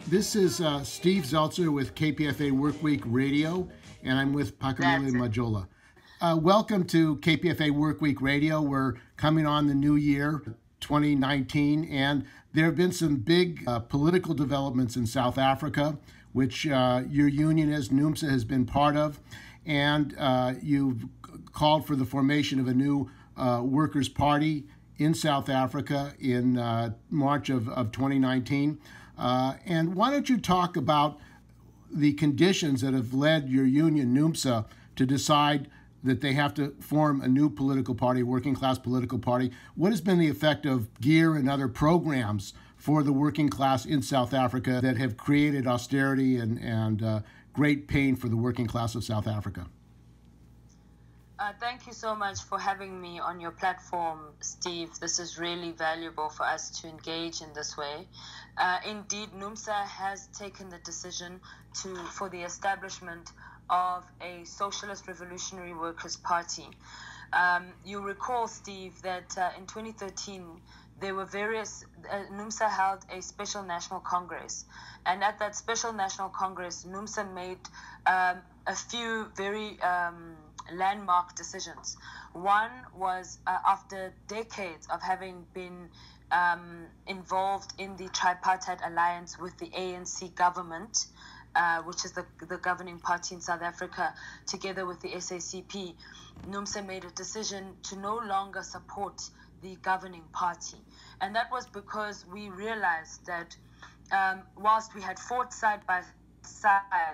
This is Steve Zeltzer with KPFA WorkWeek Radio, and I'm with Phakamile Majole. Welcome to KPFA WorkWeek Radio. We're coming on the new year, 2019, and there have been some big political developments in South Africa, which your union as NUMSA has been part of, and you've called for the formation of a new Workers' Party in South Africa in March of 2019. And why don't you talk about the conditions that have led your union, NUMSA, to decide that they have to form a new political party, working class political party? What has been the effect of GEAR and other programs for the working class in South Africa that have created austerity and great pain for the working class of South Africa? Thank you so much for having me on your platform, Steve. This is really valuable for us to engage in this way. Indeed, NUMSA has taken the decision for the establishment of a Socialist Revolutionary Workers Party. You recall, Steve, that in 2013, there were NUMSA held a special national congress. And at that special national congress, NUMSA made a few very landmark decisions. One was after decades of having been involved in the tripartite alliance with the ANC government, which is the governing party in South Africa, together with the SACP, NUMSA made a decision to no longer support the governing party. And that was because we realized that whilst we had fought side by side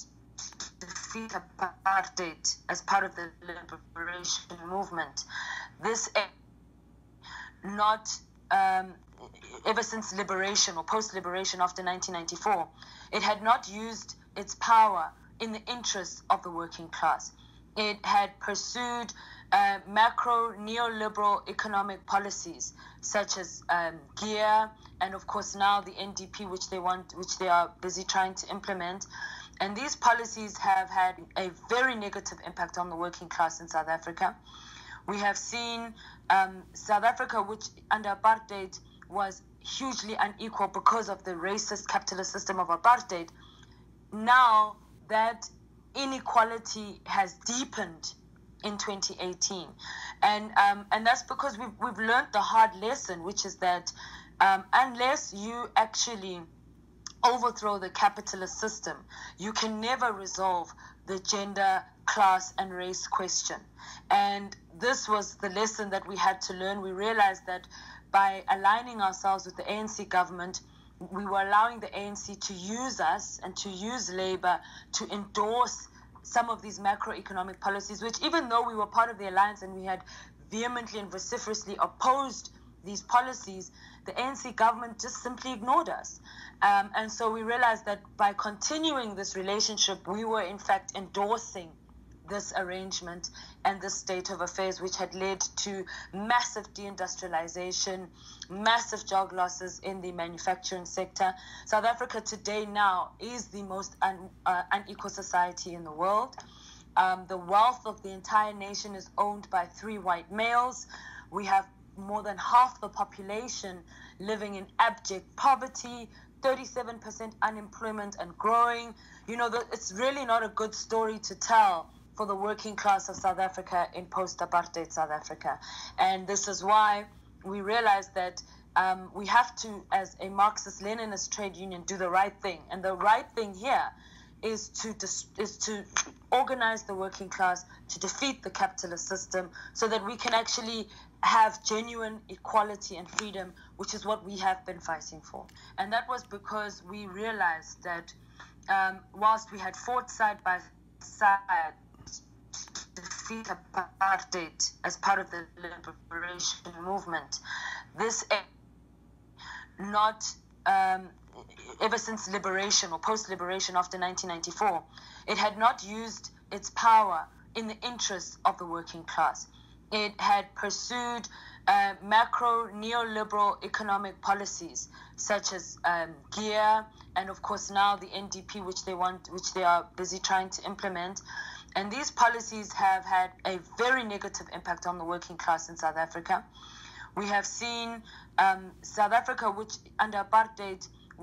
defeat apartheid as part of the liberation movement, this not ever since liberation or post-liberation after 1994, it had not used its power in the interests of the working class. It had pursued macro neoliberal economic policies such as GEAR and of course now the NDP, which they are busy trying to implement. And these policies have had a very negative impact on the working class in South Africa. We have seen South Africa, which under apartheid was hugely unequal because of the racist capitalist system of apartheid. Now that inequality has deepened in 2018. And that's because we've learned the hard lesson, which is that unless you actually overthrow the capitalist system, you can never resolve the gender, class, and race question. And this was the lesson that we had to learn. We realized that by aligning ourselves with the ANC government, we were allowing the ANC to use us and to use labor to endorse some of these macroeconomic policies, which even though we were part of the alliance and we had vehemently and vociferously opposed these policies, the ANC government just simply ignored us. And so we realized that by continuing this relationship, we were in fact endorsing this arrangement and this state of affairs, which had led to massive deindustrialization, massive job losses in the manufacturing sector. South Africa today now is the most unequal society in the world. The wealth of the entire nation is owned by 3 white males. We have more than half the population living in abject poverty, 37% unemployment and growing. You know, it's really not a good story to tell for the working class of South Africa in post-apartheid South Africa. And this is why we realized that we have to, as a Marxist-Leninist trade union, do the right thing. And the right thing here is to organize the working class to defeat the capitalist system so that we can actually have genuine equality and freedom, which is what we have been fighting for. And that was because we realized that whilst we had fought side by side to defeat apartheid as part of the liberation movement, this not ever since liberation or post-liberation after 1994, it had not used its power in the interests of the working class. It had pursued macro neoliberal economic policies such as GEAR and of course now the NDP, which they are busy trying to implement. And these policies have had a very negative impact on the working class in South Africa. We have seen South Africa, which under apartheid was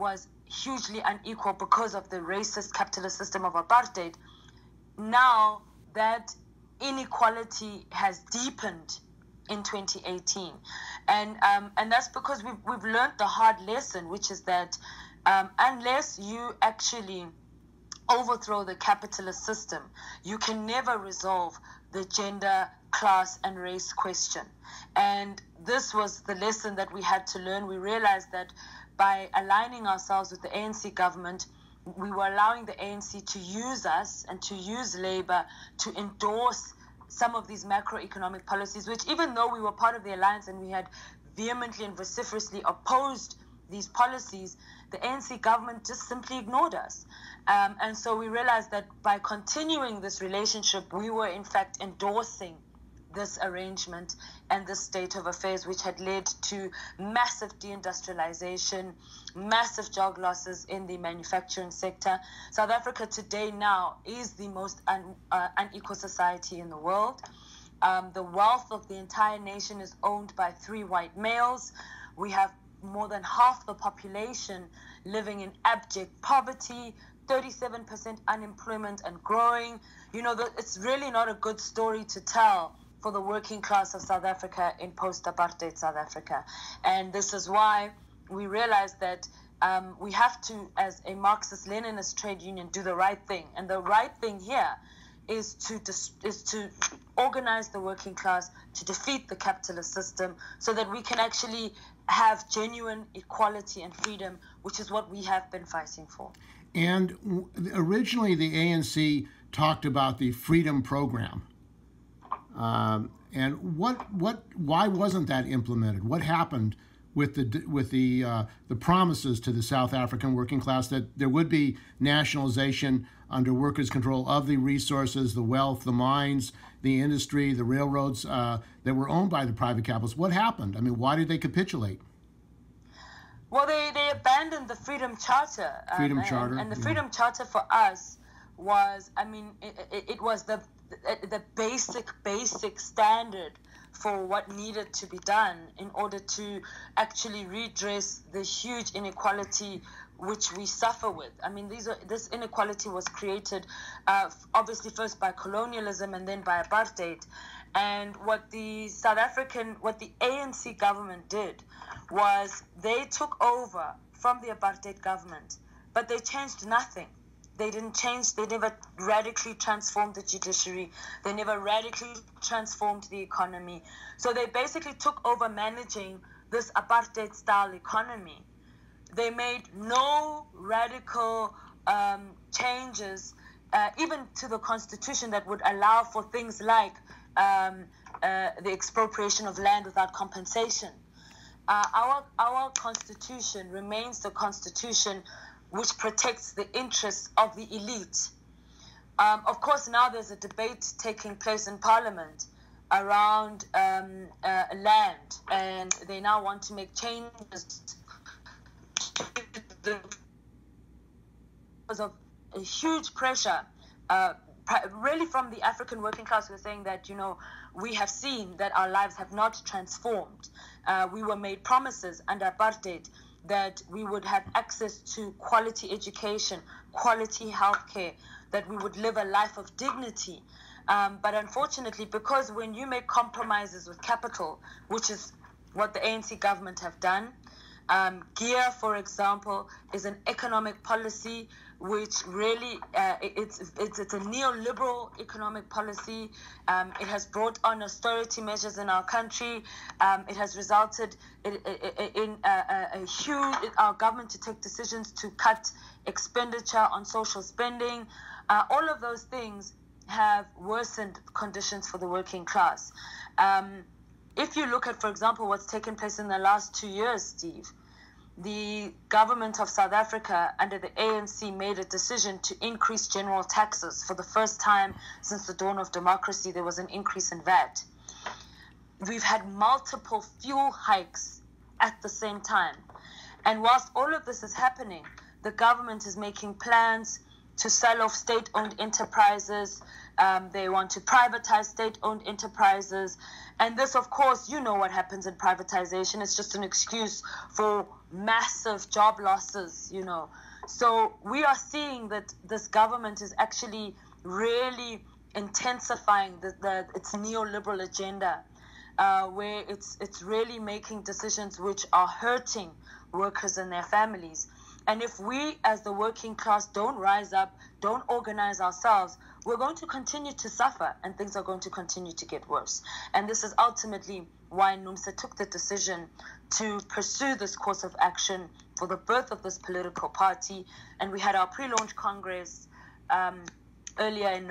hugely unequal because of the racist capitalist system of apartheid, now that inequality has deepened in 2018, and that's because we've learned the hard lesson, which is that unless you actually overthrow the capitalist system, you can never resolve the gender, class, and race question. And this was the lesson that we had to learn. We realized that by aligning ourselves with the ANC government, we were allowing the ANC to use us and to use labor to endorse some of these macroeconomic policies, which, even though we were part of the alliance and we had vehemently and vociferously opposed these policies, the ANC government just simply ignored us. And so we realized that by continuing this relationship, we were in fact endorsing this arrangement and this state of affairs, which had led to massive deindustrialization, massive job losses in the manufacturing sector. South Africa today now is the most unequal society in the world. The wealth of the entire nation is owned by 3 white males. We have more than half the population living in abject poverty, 37% unemployment and growing. You know, it's really not a good story to tell for the working class of South Africa in post-apartheid South Africa. And this is why we realized that we have to, as a Marxist-Leninist trade union, do the right thing. And the right thing here is to organize the working class to defeat the capitalist system so that we can actually have genuine equality and freedom, which is what we have been fighting for. And originally the ANC talked about the Freedom Program. And why wasn't that implemented? What happened with the promises to the South African working class that there would be nationalization under workers' control of the resources, the wealth, the mines, the industry, the railroads that were owned by the private capitalists? What happened? I mean, why did they capitulate? Well, they abandoned the Freedom Charter. Freedom Charter. And the Freedom Charter for us was, I mean, it was the basic standard for what needed to be done in order to actually redress the huge inequality which we suffer with. I mean, this inequality was created obviously first by colonialism and then by apartheid. And what the ANC government did was they took over from the apartheid government, but they changed nothing. They never radically transformed the judiciary. They never radically transformed the economy. So they basically took over managing this apartheid-style economy. They made no radical changes, even to the constitution, that would allow for things like the expropriation of land without compensation. Our constitution remains the constitution which protects the interests of the elite. Of course, now there's a debate taking place in Parliament around land, and they now want to make changes because of a huge pressure, really from the African working class, who are saying that, you know, we have seen that our lives have not transformed. We were made promises under apartheid that we would have access to quality education, quality healthcare, that we would live a life of dignity. But unfortunately, because when you make compromises with capital, which is what the ANC government have done, GEAR, for example, is an economic policy which really, it's a neoliberal economic policy. It has brought on austerity measures in our country. It has resulted in a huge, our government to take decisions to cut expenditure on social spending. All of those things have worsened conditions for the working class. If you look at, for example, what's taken place in the last 2 years, Steve, the government of South Africa under the ANC made a decision to increase general taxes. For the first time since the dawn of democracy, there was an increase in VAT. We've had multiple fuel hikes at the same time. And whilst all of this is happening, the government is making plans to sell off state-owned enterprises. They want to privatize state-owned enterprises. And this, of course, you know what happens in privatization. It's just an excuse for massive job losses, you know. So we are seeing that this government is actually really intensifying its neoliberal agenda, where it's really making decisions which are hurting workers and their families. And if we as the working class don't rise up, don't organize ourselves, we're going to continue to suffer and things are going to continue to get worse. And this is ultimately why NUMSA took the decision to pursue this course of action for the birth of this political party. And we had our pre-launch congress early in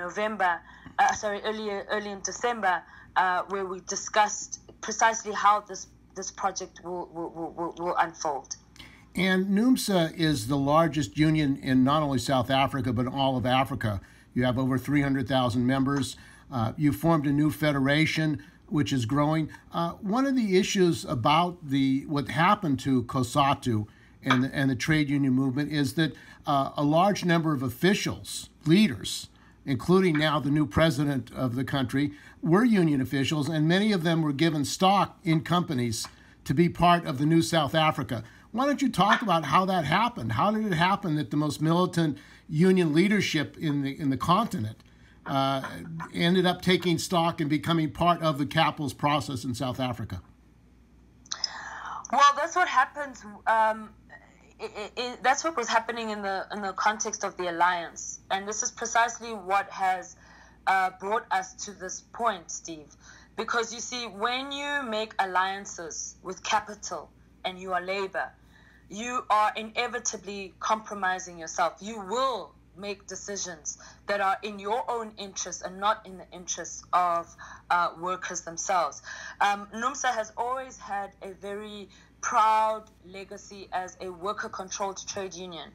December, where we discussed precisely how this project will unfold. And NUMSA is the largest union in not only South Africa, but all of Africa. You have over 300,000 members. You formed a new federation, which is growing. One of the issues about what happened to COSATU and the trade union movement is that a large number of officials, leaders, including now the new president of the country, were union officials, and many of them were given stock in companies to be part of the new South Africa. Why don't you talk about how that happened? How did it happen that the most militant union leadership in the continent ended up taking stock and becoming part of the capitalist process in South Africa? Well, that's what happens. That's what was happening in the context of the alliance, and this is precisely what has brought us to this point, Steve. Because you see, when you make alliances with capital and you are labor, you are inevitably compromising yourself. You will make decisions that are in your own interests and not in the interests of workers themselves. NUMSA has always had a very proud legacy as a worker-controlled trade union.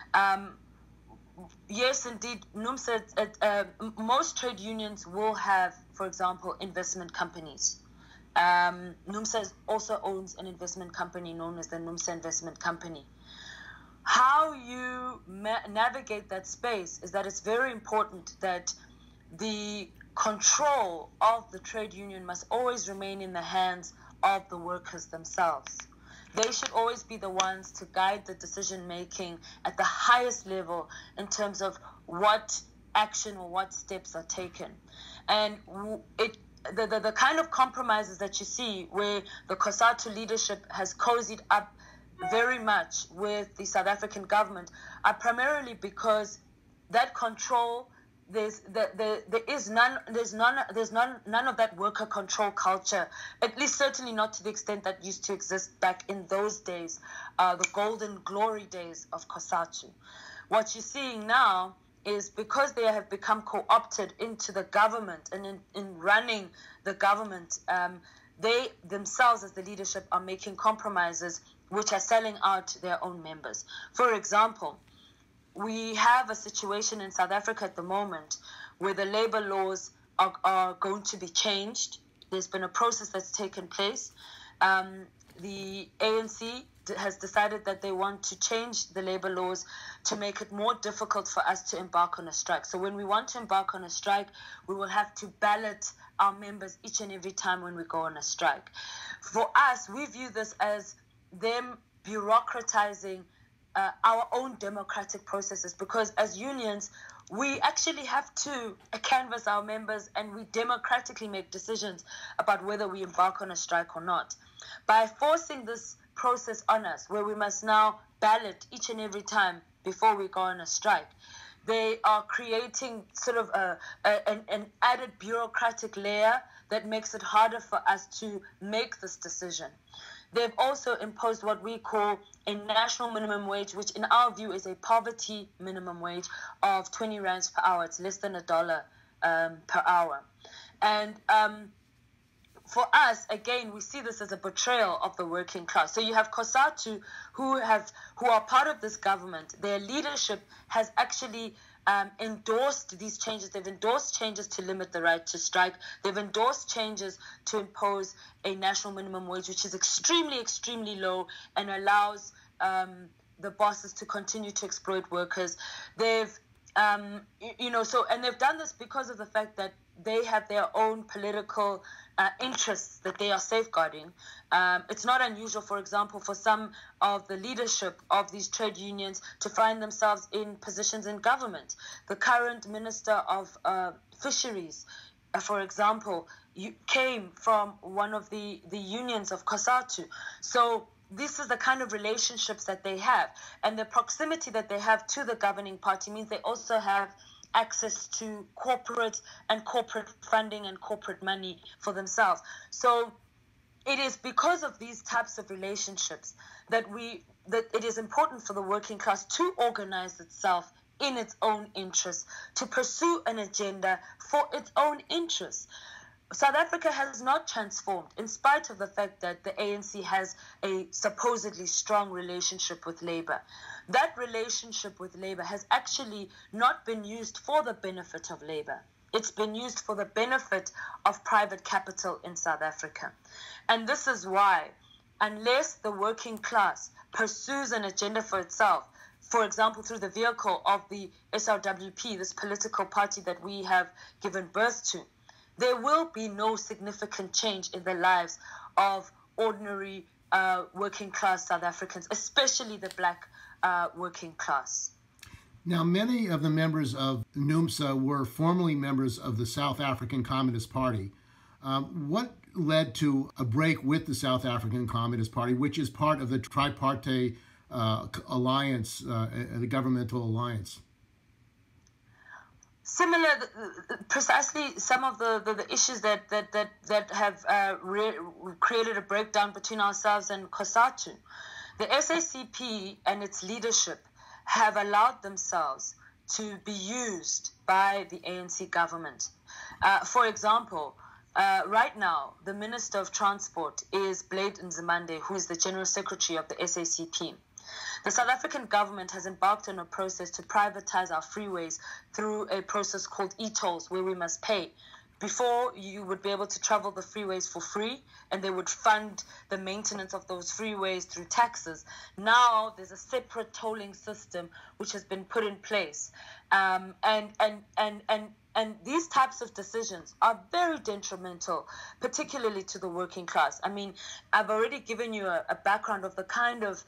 Yes, indeed, NUMSA, most trade unions will have, for example, investment companies. NUMSA also owns an investment company known as the NUMSA Investment Company. How you navigate that space is that it's very important that the control of the trade union must always remain in the hands of the workers themselves. They should always be the ones to guide the decision-making at the highest level in terms of what action or what steps are taken. And the kind of compromises that you see where the COSATU leadership has cozied up very much with the South African government are primarily because that control, there's none of that worker control culture, at least certainly not to the extent that used to exist back in those days, the golden glory days of COSATU. What you're seeing now is because they have become co-opted into the government and in running the government, they themselves as the leadership are making compromises which are selling out their own members. For example, we have a situation in South Africa at the moment where the labor laws are going to be changed. There's been a process that's taken place. The ANC has decided that they want to change the labor laws to make it more difficult for us to embark on a strike. So when we want to embark on a strike, we will have to ballot our members each and every time when we go on a strike. For us, we view this as them bureaucratizing our own democratic processes, because as unions, we actually have to canvass our members and we democratically make decisions about whether we embark on a strike or not. By forcing this process on us, where we must now ballot each and every time before we go on a strike, they are creating sort of an added bureaucratic layer that makes it harder for us to make this decision. They've also imposed what we call a national minimum wage, which in our view is a poverty minimum wage of 20 rands per hour. It's less than $1 per hour. And for us, again, we see this as a betrayal of the working class. So you have COSATU who are part of this government. Their leadership has actually endorsed these changes. They've endorsed changes to limit the right to strike. They've endorsed changes to impose a national minimum wage, which is extremely, extremely low and allows the bosses to continue to exploit workers. They've and they've done this because of the fact that they have their own political interests that they are safeguarding. It's not unusual, for example, for some of the leadership of these trade unions to find themselves in positions in government. The current Minister of Fisheries, for example, came from one of the unions of COSATU. So this is the kind of relationships that they have. And the proximity that they have to the governing party means they also have access to corporate funding and corporate money for themselves. So it is because of these types of relationships that it is important for the working class to organize itself in its own interests, to pursue an agenda for its own interests. South Africa has not transformed, in spite of the fact that the ANC has a supposedly strong relationship with Labour. That relationship with Labour has actually not been used for the benefit of Labour. It's been used for the benefit of private capital in South Africa. And this is why, unless the working class pursues an agenda for itself, for example, through the vehicle of the SRWP, this political party that we have given birth to, there will be no significant change in the lives of ordinary working class South Africans, especially the black working class. Now, many of the members of NUMSA were formerly members of the South African Communist Party. What led to a break with the South African Communist Party, which is part of the tripartite alliance, the governmental alliance? Similar, precisely some of the issues that have created a breakdown between ourselves and COSATU. The SACP and its leadership have allowed themselves to be used by the ANC government. For example, right now, the Minister of Transport is Blade Nzimande, who is the General Secretary of the SACP. The South African government has embarked on a process to privatize our freeways through a process called e-tolls, where we must pay. Before, you would be able to travel the freeways for free, and they would fund the maintenance of those freeways through taxes. Now, there's a separate tolling system which has been put in place. And these types of decisions are very detrimental, particularly to the working class. I mean, I've already given you a background of the kind of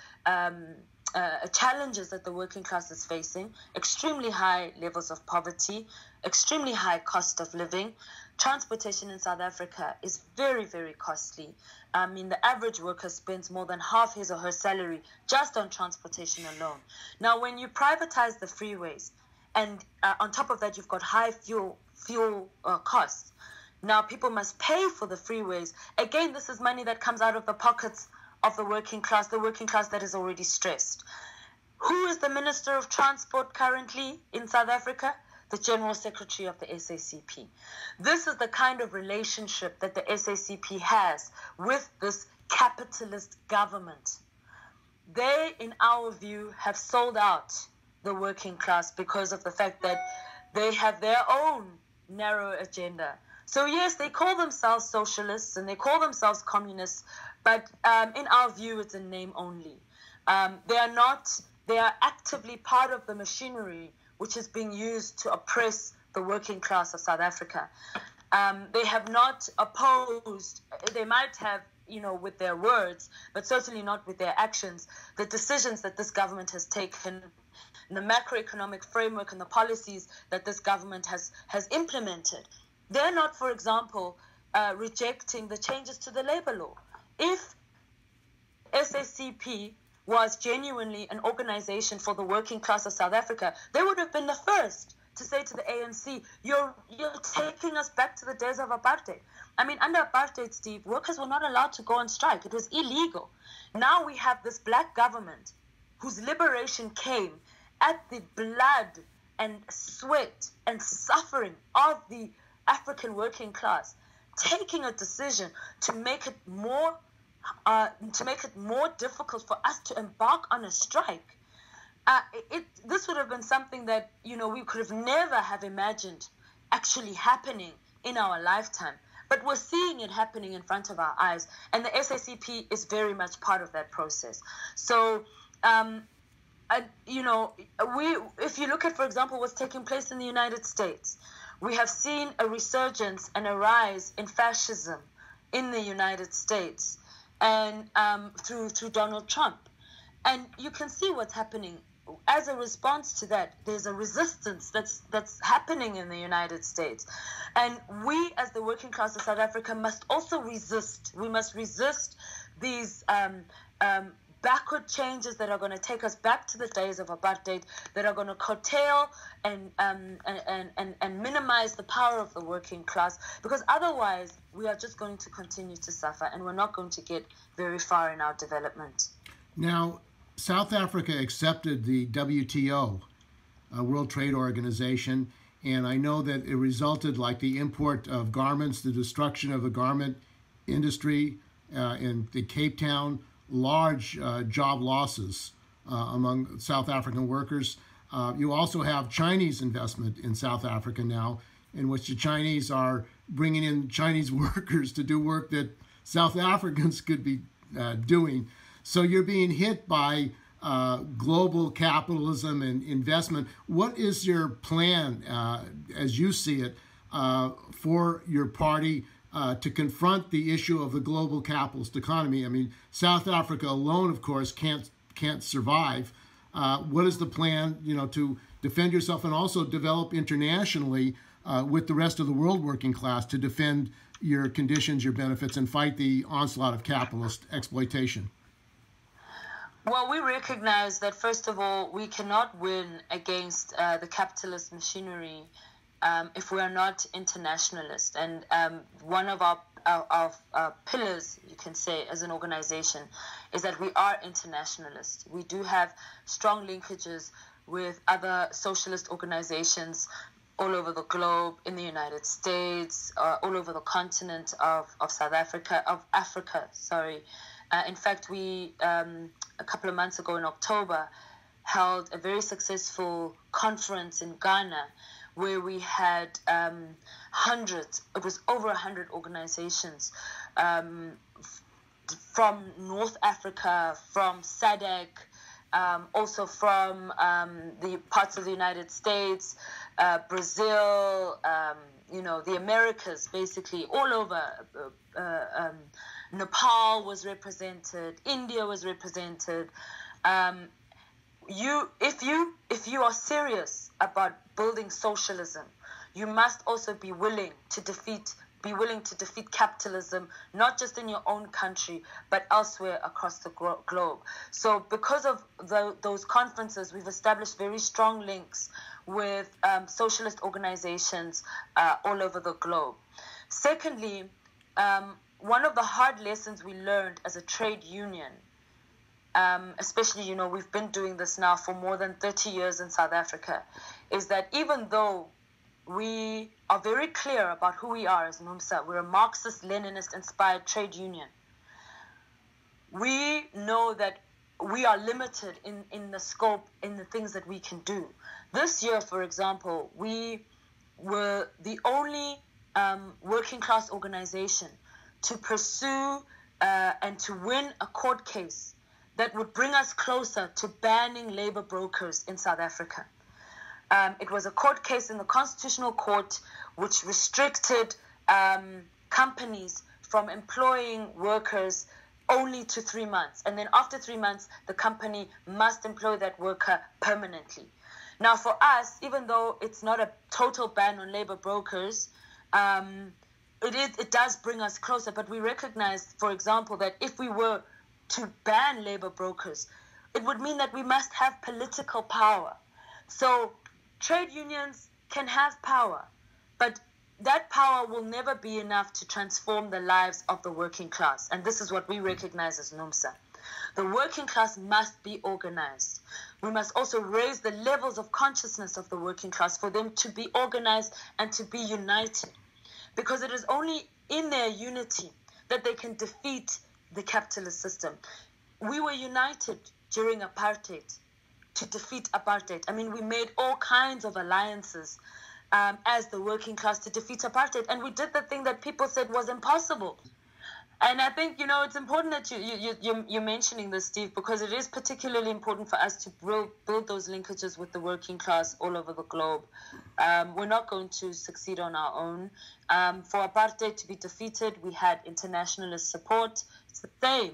challenges that the working class is facing: extremely high levels of poverty, extremely high cost of living. Transportation in South Africa is very, very costly. I mean, the average worker spends more than half his or her salary just on transportation alone. Now, when you privatize the freeways, and on top of that, you've got high fuel costs. Now, people must pay for the freeways. Again, this is money that comes out of the pockets of the working class that is already stressed. Who is the Minister of Transport currently in South Africa? The General Secretary of the SACP. This is the kind of relationship that the SACP has with this capitalist government. They, in our view, have sold out the working class because of the fact that they have their own narrow agenda. So yes, they call themselves socialists and they call themselves communists, but in our view, it's a name only. They are actively part of the machinery which is being used to oppress the working class of South Africa. They have not opposed, they might have, with their words, but certainly not with their actions, the decisions that this government has taken, the macroeconomic framework and the policies that this government has implemented. They're not, for example, rejecting the changes to the labor law. If SACP was genuinely an organization for the working class of South Africa, they would have been the first to say to the ANC, you're taking us back to the days of apartheid. I mean, under apartheid, Steve, workers were not allowed to go on strike. It was illegal. Now we have this black government whose liberation came at the blood and sweat and suffering of the African working class, taking a decision to make it more difficult for us to embark on a strike. This would have been something that we could have never have imagined actually happening in our lifetime. But we're seeing it happening in front of our eyes, and the SACP is very much part of that process. So if you look at, for example, what's taking place in the United States, we have seen a resurgence and a rise in fascism in the United States, and through Donald Trump. And you can see what's happening. As a response to that, there's a resistance that's happening in the United States. And we, as the working class of South Africa, must also resist. We must resist these backward changes that are going to take us back to the days of apartheid, that are going to curtail and minimize the power of the working class, because otherwise we are just going to continue to suffer, and we're not going to get very far in our development. Now, South Africa accepted the WTO, World Trade Organization, and I know that it resulted, like the import of garments, the destruction of the garment industry in the Cape Town, large job losses among South African workers. You also have Chinese investment in South Africa now, in which the Chinese are bringing in Chinese workers to do work that South Africans could be doing. So you're being hit by global capitalism and investment. What is your plan, as you see it, for your party to confront the issue of the global capitalist economy? I mean, South Africa alone, of course, can't survive. What is the plan, to defend yourself and also develop internationally with the rest of the world working class to defend your conditions, your benefits, and fight the onslaught of capitalist exploitation? Well, we recognize that, first of all, we cannot win against the capitalist machinery if we are not internationalist. And one of our pillars, you can say, as an organization, is that we are internationalist. We do have strong linkages with other socialist organizations all over the globe, in the United States, all over the continent of Africa. In fact, we, a couple of months ago in October, held a very successful conference in Ghana where we had hundreds, it was over 100 organizations from North Africa, from SADC, also from the parts of the United States, Brazil, the Americas, basically all over. Nepal was represented, India was represented. If you are serious about building socialism, you must also be willing to defeat capitalism, not just in your own country, but elsewhere across the globe. So because of those conferences, we've established very strong links with socialist organizations all over the globe. Secondly, one of the hard lessons we learned as a trade union, especially, we've been doing this now for more than 30 years in South Africa, is that even though we are very clear about who we are as NUMSA, we're a Marxist, Leninist-inspired trade union, we know that we are limited in the scope, in the things that we can do. This year, for example, we were the only working class organization to pursue and to win a court case that would bring us closer to banning labor brokers in South Africa. It was a court case in the Constitutional Court which restricted companies from employing workers only to 3 months. And then after 3 months, the company must employ that worker permanently. Now, for us, even though it's not a total ban on labor brokers, it does bring us closer. But we recognize, for example, that if we were to ban labor brokers, it would mean that we must have political power. So trade unions can have power, but that power will never be enough to transform the lives of the working class. And this is what we recognize as NUMSA. The working class must be organized. We must also raise the levels of consciousness of the working class for them to be organized and to be united. Because it is only in their unity that they can defeat the capitalist system. We were united during apartheid to defeat apartheid. I mean, we made all kinds of alliances as the working class to defeat apartheid. And we did the thing that people said was impossible. And I think, it's important that you're mentioning this, Steve, because it is particularly important for us to build those linkages with the working class all over the globe. We're not going to succeed on our own. For apartheid to be defeated, we had internationalist support. It's the same,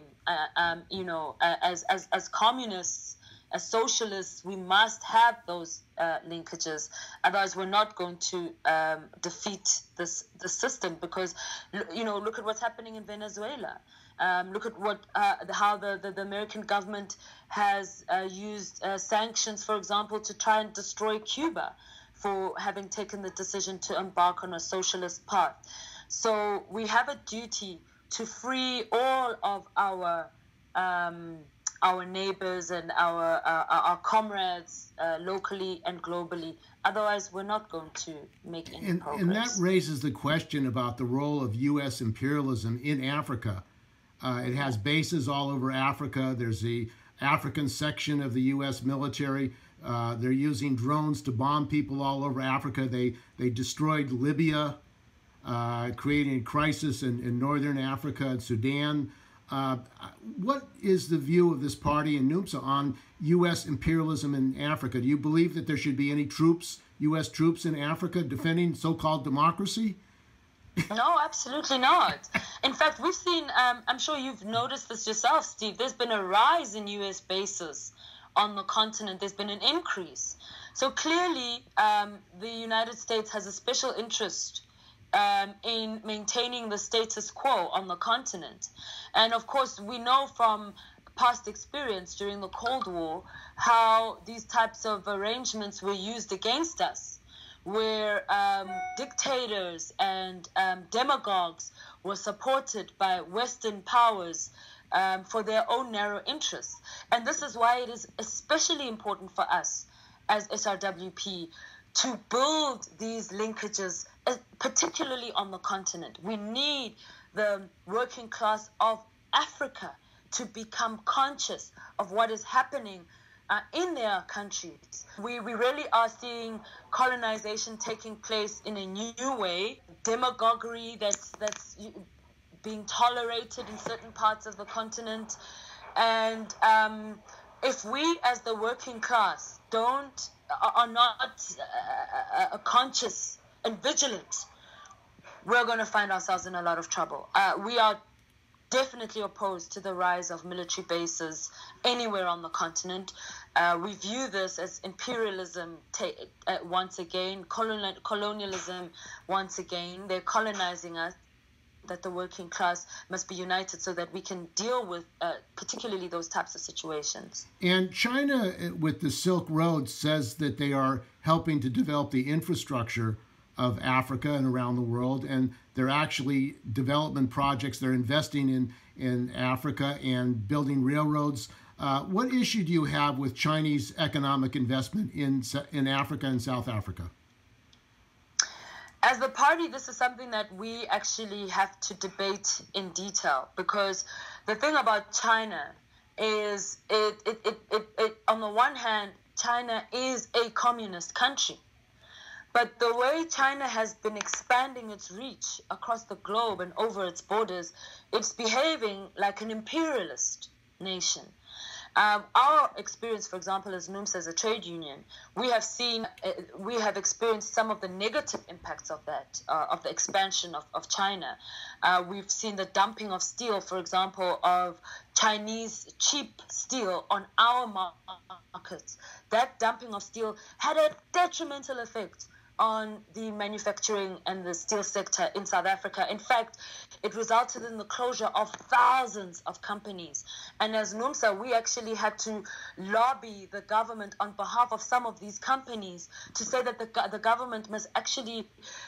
as communists, as socialists, we must have those linkages. Otherwise, we're not going to defeat the system. Because, look at what's happening in Venezuela. Look at how the American government has used sanctions, for example, to try and destroy Cuba for having taken the decision to embark on a socialist path. So we have a duty to free all of our neighbors and our comrades locally and globally. Otherwise, we're not going to make any progress. And that raises the question about the role of U.S. imperialism in Africa. It has bases all over Africa. There's the African section of the U.S. military. They're using drones to bomb people all over Africa. They destroyed Libya, creating a crisis in northern Africa and Sudan. What is the view of this party and NUMSA on U.S. imperialism in Africa? Do you believe that there should be any U.S. troops in Africa defending so-called democracy? No, absolutely not. In fact, we've seen, I'm sure you've noticed this yourself, Steve, there's been a rise in U.S. bases on the continent. There's been an increase. So clearly, the United States has a special interest in maintaining the status quo on the continent. And of course, we know from past experience during the Cold War how these types of arrangements were used against us, where dictators and demagogues were supported by Western powers for their own narrow interests. And this is why it is especially important for us as SRWP to build these linkages, particularly on the continent. We need the working class of Africa to become conscious of what is happening in their countries. We really are seeing colonization taking place in a new way, demagoguery that's being tolerated in certain parts of the continent. And if we as the working class are not conscious and vigilant, we're going to find ourselves in a lot of trouble. We are definitely opposed to the rise of military bases anywhere on the continent. We view this as imperialism once again, colonialism once again. They're colonizing us, that the working class must be united so that we can deal with particularly those types of situations. And China, with the Silk Road, says that they are helping to develop the infrastructure of Africa and around the world, and they're actually development projects. They're investing in Africa and building railroads. What issue do you have with Chinese economic investment in Africa and South Africa? As the party, this is something that we actually have to debate in detail, because the thing about China is it on the one hand, China is a communist country. But the way China has been expanding its reach across the globe and over its borders, it's behaving like an imperialist nation. Our experience, for example, as NUMSA, as a trade union, we have experienced some of the negative impacts of that, of the expansion of China. We've seen the dumping of steel, for example, of Chinese cheap steel on our markets. That dumping of steel had a detrimental effect on the manufacturing and the steel sector in South Africa. In fact, it resulted in the closure of thousands of companies. And as NUMSA, we actually had to lobby the government on behalf of some of these companies to say that the government must actually,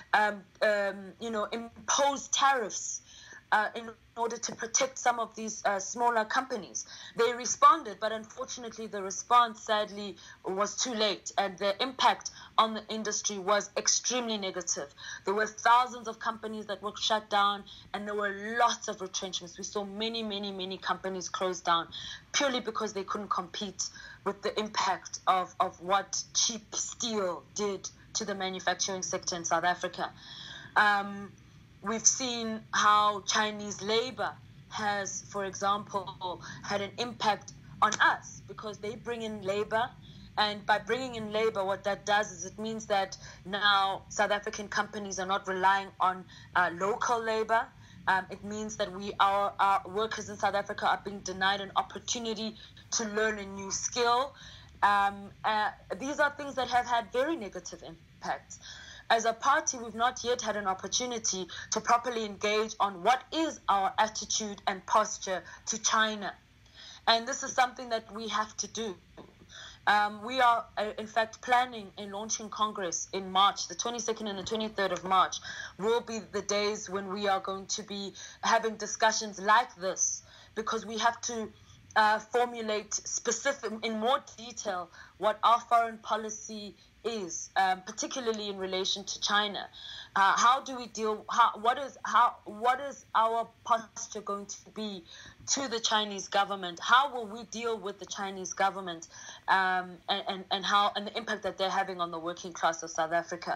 impose tariffs in order to protect some of these smaller companies. They responded, but unfortunately the response sadly was too late, and the impact on the industry was extremely negative. There were thousands of companies that were shut down, and there were lots of retrenchments. We saw many companies close down purely because they couldn't compete with the impact of what cheap steel did to the manufacturing sector in South Africa. We've seen how Chinese labor has, for example, had an impact on us because they bring in labor. And by bringing in labor, what that does is it means that now South African companies are not relying on local labor. It means that our workers in South Africa are being denied an opportunity to learn a new skill. These are things that have had very negative impacts. As a party, we've not yet had an opportunity to properly engage on what is our attitude and posture to China. And this is something that we have to do. We are, in fact, planning a launching Congress in March. The 22nd and the 23rd of March will be the days when we are going to be having discussions like this, because we have to formulate in more detail what our foreign policy is, particularly in relation to China. How do we deal? What is our posture going to be to the Chinese government? How will we deal with the Chinese government, and the impact that they're having on the working class of South Africa?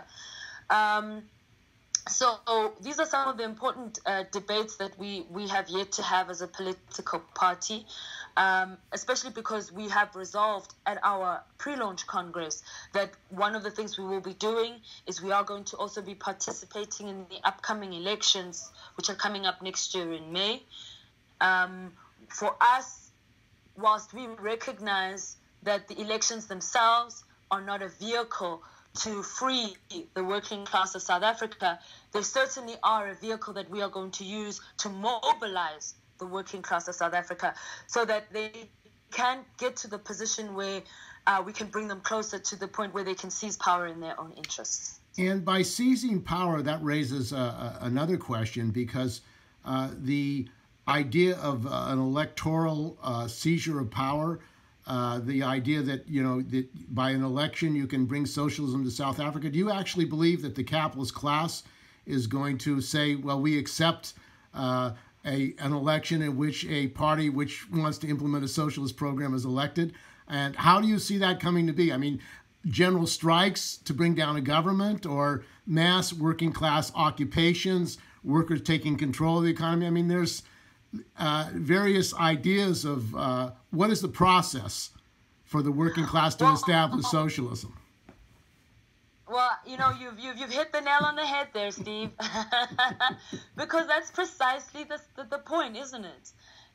So these are some of the important debates that we have yet to have as a political party. Especially because we have resolved at our pre-launch Congress that one of the things we will be doing is we are going to also be participating in the upcoming elections, which are coming up next year in May. For us, whilst we recognize that the elections themselves are not a vehicle to free the working class of South Africa, they certainly are a vehicle that we are going to use to mobilize the working class of South Africa so that they can get to the position where we can bring them closer to the point where they can seize power in their own interests. And by seizing power, that raises another question, because the idea of an electoral seizure of power, the idea that, that by an election you can bring socialism to South Africa, do you actually believe that the capitalist class is going to say, well, we accept an election in which a party which wants to implement a socialist program is elected? And how do you see that coming to be? I mean, general strikes to bring down a government, or mass working class occupations, workers taking control of the economy? I mean, there's various ideas of what is the process for the working class to establish socialism. Well, you've hit the nail on the head there, Steve, because that's precisely the point, isn't it?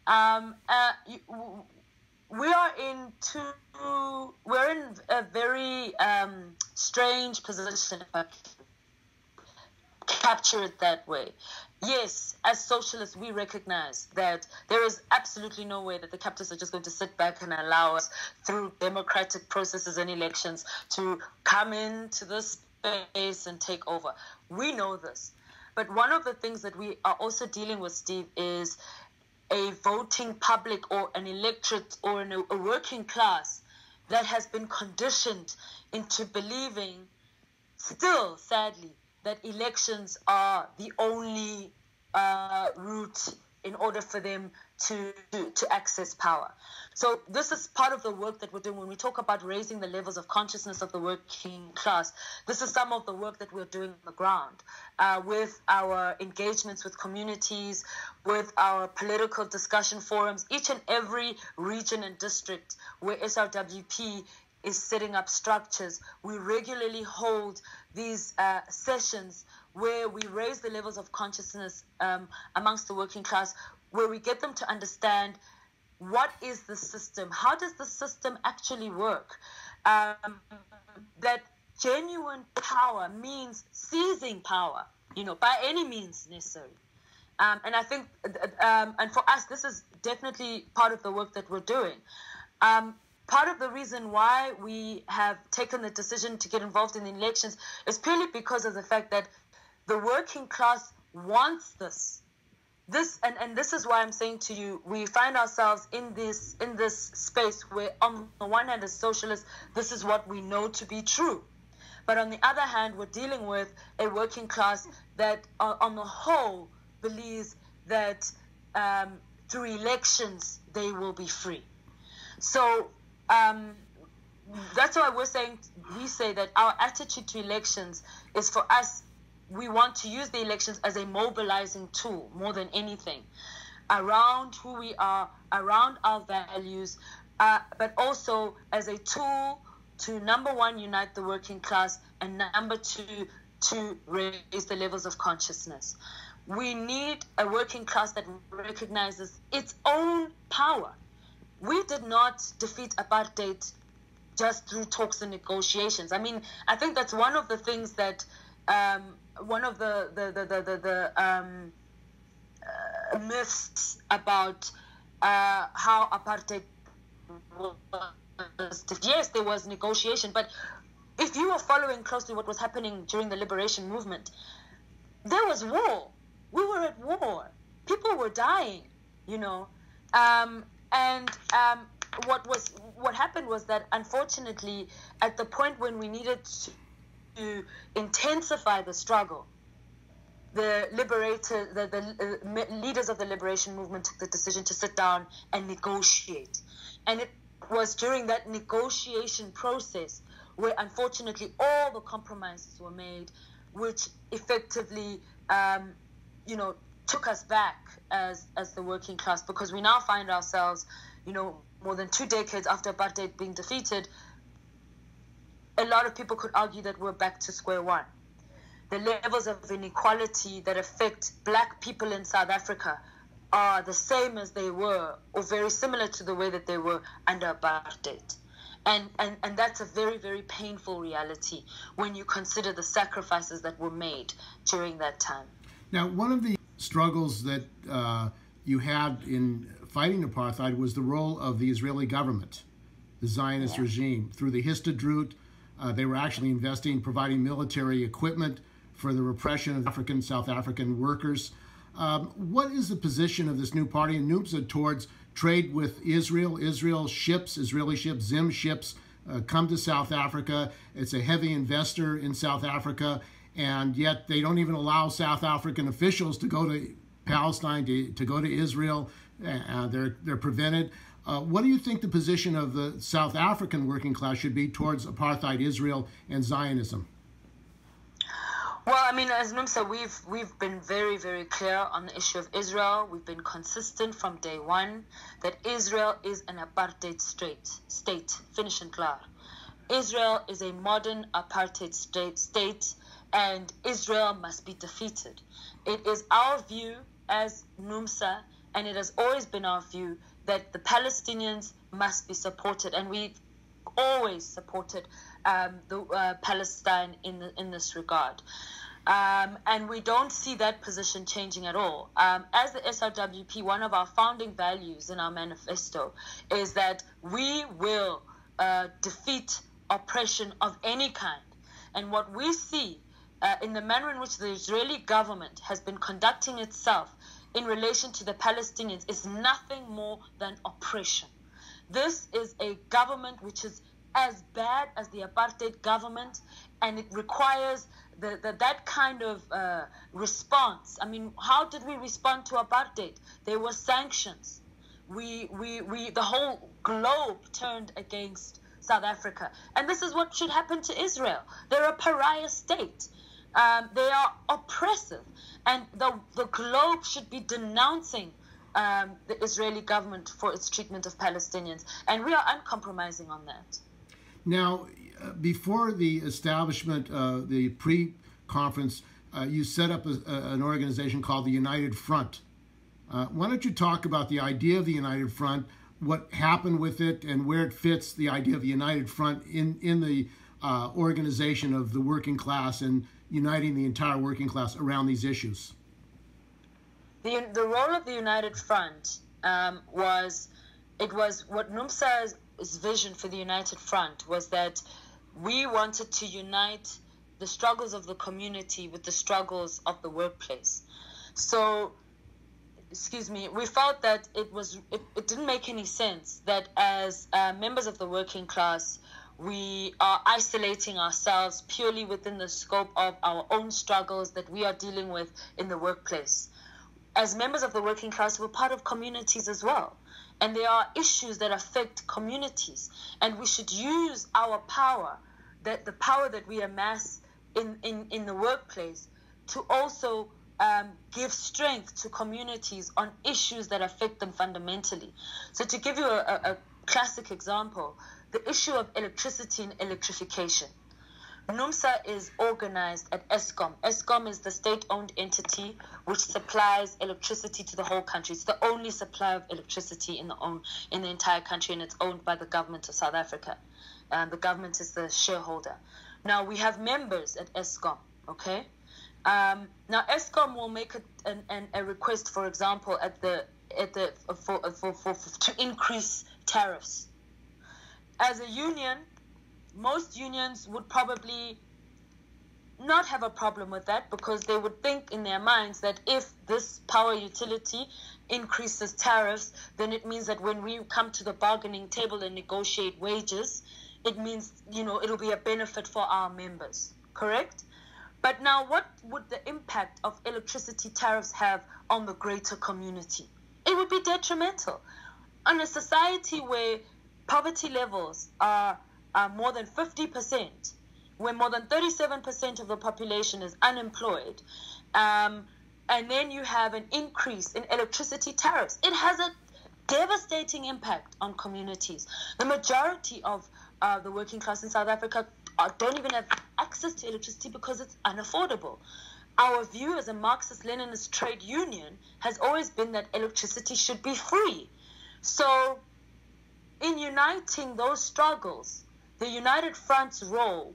We're in a very strange position, if I capture it that way. Yes, as socialists, we recognize that there is absolutely no way that the capitalists are just going to sit back and allow us, through democratic processes and elections, to come into this space and take over. We know this. But one of the things that we are also dealing with, Steve, is a voting public or an electorate or a working class that has been conditioned into believing, still sadly, that elections are the only route in order for them to access power. So this is part of the work that we're doing when we talk about raising the levels of consciousness of the working class. This is some of the work that we're doing on the ground with our engagements with communities, with our political discussion forums, each and every region and district where SRWP is setting up structures. We regularly hold these sessions where we raise the levels of consciousness amongst the working class, where we get them to understand what is the system, how does the system actually work, that genuine power means seizing power, by any means necessary. And I think, and for us, this is definitely part of the work that we're doing. Part of the reason why we have taken the decision to get involved in the elections is purely because of the fact that the working class wants this. And this is why I'm saying to you, we find ourselves in this space where, on the one hand, as socialists, this is what we know to be true. But on the other hand, we're dealing with a working class that, on the whole, believes that through elections they will be free. So that's why we say that our attitude to elections is, for us, we want to use the elections as a mobilizing tool more than anything around who we are, around our values, but also as a tool to, number one, unite the working class, and number two, to raise the levels of consciousness. We need a working class that recognizes its own power. We did not defeat apartheid just through talks and negotiations. I mean, I think that's one of the things that one of the myths about how apartheid was. Yes, there was negotiation, but if you were following closely what was happening during the liberation movement, there was war. We were at war. People were dying, you know. What happened was that, unfortunately, at the point when we needed to intensify the struggle, the leaders of the liberation movement took the decision to sit down and negotiate. And it was during that negotiation process where, unfortunately, all the compromises were made, which effectively, took us back as the working class, because we now find ourselves, more than 2 decades after apartheid being defeated. A lot of people could argue that we're back to square one. The levels of inequality that affect black people in South Africa are the same as they were, or very similar to the way that they were under apartheid. And that's a very, very painful reality when you consider the sacrifices that were made during that time. Now, one of the struggles that you had in fighting apartheid was the role of the Israeli government, the Zionist regime. Through the Histadrut, they were actually providing military equipment for the repression of South African workers. What is the position of this new party in NUMSA towards trade with Israel? Israeli ships, Zim ships, come to South Africa. It's a heavy investor in South Africa, and yet they don't even allow South African officials to go to Palestine, to go to Israel. They're prevented. What do you think the position of the South African working class should be towards apartheid Israel and Zionism? Well, I mean, as NUMSA, we've been very, very clear on the issue of Israel. We've been consistent from day one that Israel is an apartheid state, finish and clear. Israel is a modern apartheid state, and Israel must be defeated. It is our view as NUMSA, and it has always been our view, that the Palestinians must be supported, and we've always supported Palestine in this regard. And we don't see that position changing at all. As the SRWP, one of our founding values in our manifesto is that we will defeat oppression of any kind. And what we see in the manner in which the Israeli government has been conducting itself in relation to the Palestinians is nothing more than oppression. This is a government which is as bad as the apartheid government, and it requires that kind of response. I mean, how did we respond to apartheid? There were sanctions. The whole globe turned against South Africa, and this is what should happen to Israel. They're a pariah state. They are oppressive, and the globe should be denouncing the Israeli government for its treatment of Palestinians, and we are uncompromising on that. Now, before the establishment, the pre-conference, you set up an organization called the United Front. Why don't you talk about the idea of the United Front, what happened with it, and where it fits, the idea of the United Front in the organization of the working class and uniting the entire working class around these issues? The role of the United Front was what NUMSA's vision for the United Front was that we wanted to unite the struggles of the community with the struggles of the workplace. So, we felt that it didn't make any sense that as members of the working class, we are isolating ourselves purely within the scope of our own struggles that we are dealing with in the workplace. As members of the working class, we're part of communities as well. And there are issues that affect communities. And we should use our power, the power that we amass in the workplace, to also give strength to communities on issues that affect them fundamentally. So to give you a classic example, the issue of electricity and electrification. NUMSA is organized at ESCOM. ESCOM is the state-owned entity which supplies electricity to the whole country. It's the only supplier of electricity in the entire country, and it's owned by the government of South Africa. The government is the shareholder. Now, we have members at ESCOM, okay? Now, ESCOM will make a request, for example, to increase tariffs. As a union, most unions would probably not have a problem with that, because they would think in their minds that if this power utility increases tariffs, then it means that when we come to the bargaining table and negotiate wages, it means, it'll be a benefit for our members, correct? But now, what would the impact of electricity tariffs have on the greater community? It would be detrimental. On a society where poverty levels are more than 50%, where more than 37% of the population is unemployed, and then you have an increase in electricity tariffs, it has a devastating impact on communities. The majority of the working class in South Africa don't even have access to electricity because it's unaffordable. Our view as a Marxist-Leninist trade union has always been that electricity should be free. So in uniting those struggles, the United Front's role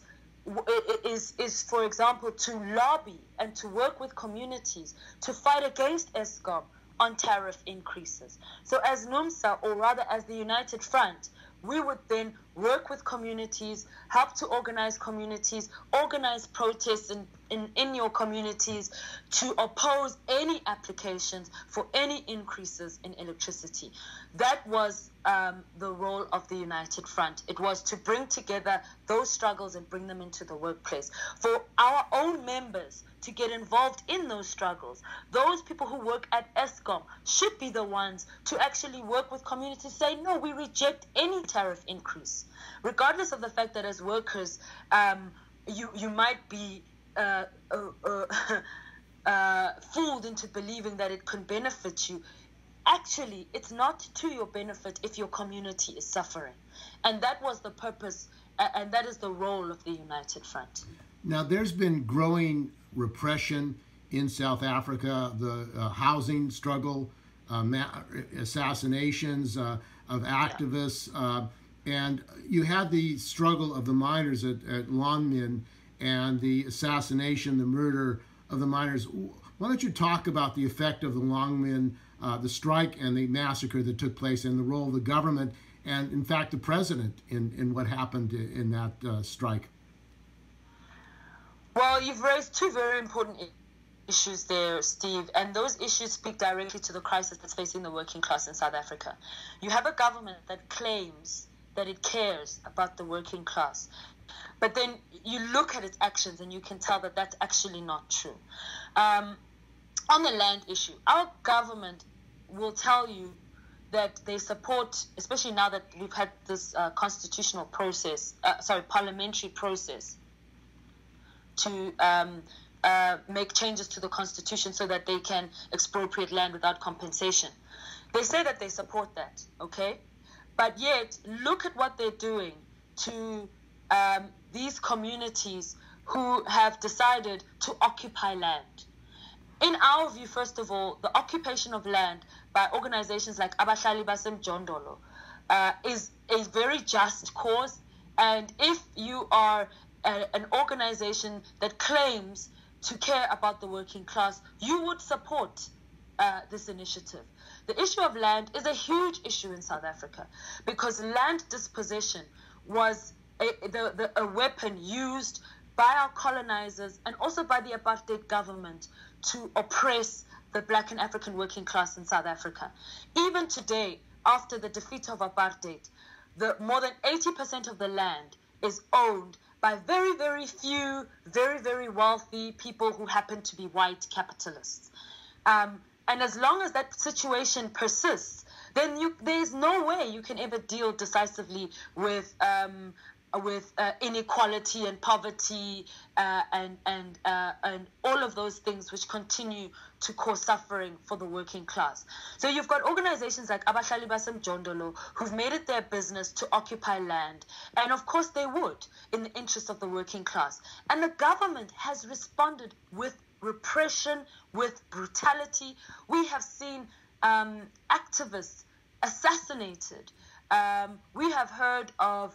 is, for example, to lobby and to work with communities to fight against ESCOM on tariff increases. So as NUMSA, or rather as the United Front, we would then work with communities, help to organize communities, organize protests in your communities to oppose any applications for any increases in electricity. That was the role of the United Front. It was to bring together those struggles and bring them into the workplace. For our own members to get involved in those struggles, those people who work at ESCOM should be the ones to actually work with communities, say, no, we reject any tariff increase. Regardless of the fact that as workers, you might be fooled into believing that it can benefit you. Actually, it's not to your benefit if your community is suffering. And that was the purpose, and that is the role of the United Front. Now, there's been growing repression in South Africa, the housing struggle, assassinations of activists, and you had the struggle of the miners at Longmin and the assassination, the murder of the miners. Why don't you talk about the effect of the Longmin, the strike and the massacre that took place, and the role of the government and, in fact, the president in what happened in that strike? Well, you've raised two very important issues there, Steve, and those issues speak directly to the crisis that's facing the working class in South Africa. You have a government that claims that it cares about the working class, but then you look at its actions and you can tell that that's actually not true. On the land issue, our government will tell you that they support, especially now that we've had this parliamentary process to make changes to the constitution so that they can expropriate land without compensation. They say that they support that, okay? But yet, look at what they're doing to these communities who have decided to occupy land. In our view, first of all, the occupation of land by organizations like Abahlali Basemjondolo is a very just cause. And if you are an organization that claims to care about the working class, you would support this initiative. The issue of land is a huge issue in South Africa because land dispossession was a weapon used by our colonizers and also by the apartheid government to oppress the Black and African working class in South Africa. Even today, after the defeat of apartheid, more than 80% of the land is owned by very, very few, very, very wealthy people who happen to be white capitalists. And as long as that situation persists, then there's no way you can ever deal decisively with inequality and poverty and all of those things which continue to cause suffering for the working class. So you've got organizations like Abahlali Basemjondolo who've made it their business to occupy land, and of course they would in the interest of the working class. And the government has responded with repression, with brutality. We have seen activists assassinated. We have heard of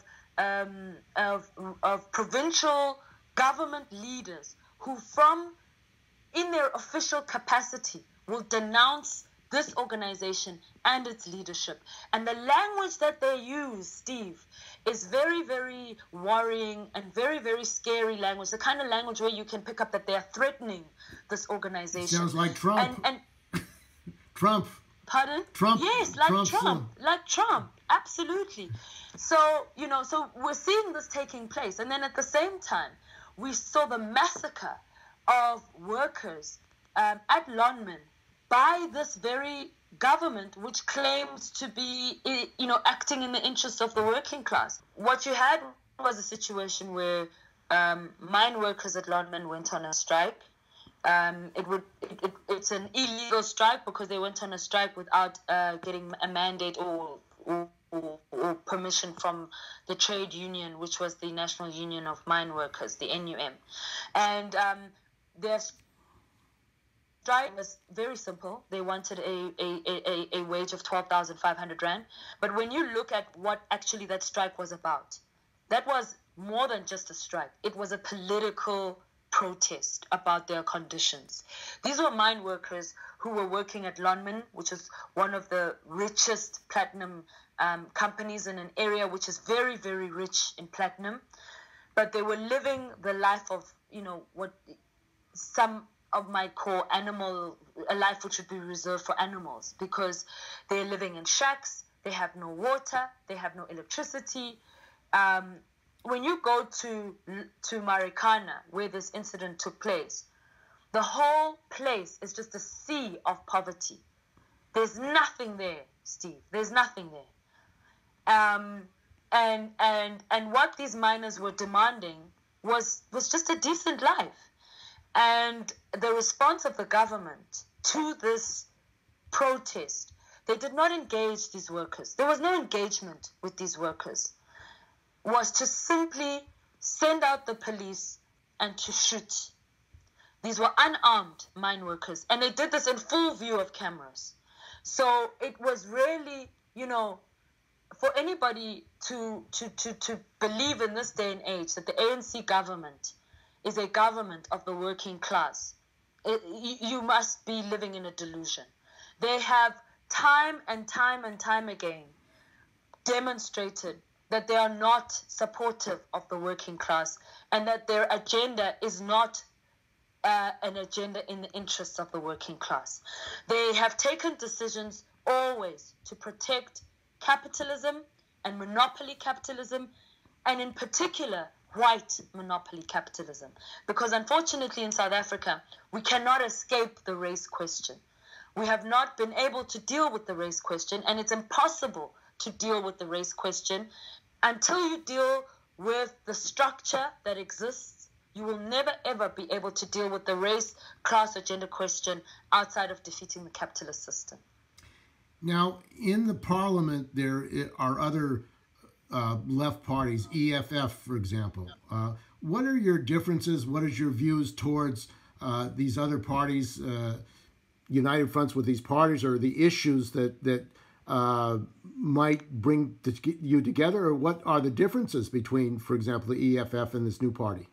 provincial government leaders who, in their official capacity, will denounce this organization and its leadership. And the language that they use, Steve, is very, very worrying and very, very scary language. The kind of language where you can pick up that they are threatening this organization. Sounds like Trump. And Trump. Pardon? Trump. Yes, like Trump. Absolutely. So, so we're seeing this taking place. And then at the same time, we saw the massacre of workers at Lonmin by this very government, which claims to be, acting in the interest of the working class. What you had was a situation where mine workers at Lonmin went on a strike. It's an illegal strike because they went on a strike without getting a mandate or permission from the trade union, which was the National Union of Mine Workers, the NUM. And their strike was very simple. They wanted a wage of 12,500 Rand. But when you look at what actually that strike was about, that was more than just a strike. It was a political protest about their conditions. These were mine workers who were working at Lonmin, which is one of the richest platinum companies in an area which is very, very rich in platinum. But they were living the life of, what some of might call a life which would be reserved for animals, because they're living in shacks, they have no water, they have no electricity. When you go to Marikana, where this incident took place, the whole place is just a sea of poverty. There's nothing there, Steve. There's nothing there. And what these miners were demanding was just a decent life. And the response of the government to this protest, they did not engage these workers. There was no engagement with these workers. Was to simply send out the police and to shoot. These were unarmed mine workers, and they did this in full view of cameras. So it was really, for anybody to believe in this day and age that the ANC government is a government of the working class, you must be living in a delusion. They have time and time and time again demonstrated that they are not supportive of the working class, and that their agenda is not an agenda in the interests of the working class. They have taken decisions always to protect capitalism and monopoly capitalism, and in particular, white monopoly capitalism. Because unfortunately in South Africa, we cannot escape the race question. We have not been able to deal with the race question, and it's impossible to deal with the race question until you deal with the structure that exists. You will never ever be able to deal with the race, class, or gender question outside of defeating the capitalist system. Now, in the parliament, there are other left parties, EFF, for example. What are your differences? What is your views towards these other parties, united fronts with these parties, or the issues that might bring you together, or what are the differences between, for example, the EFF and this new party?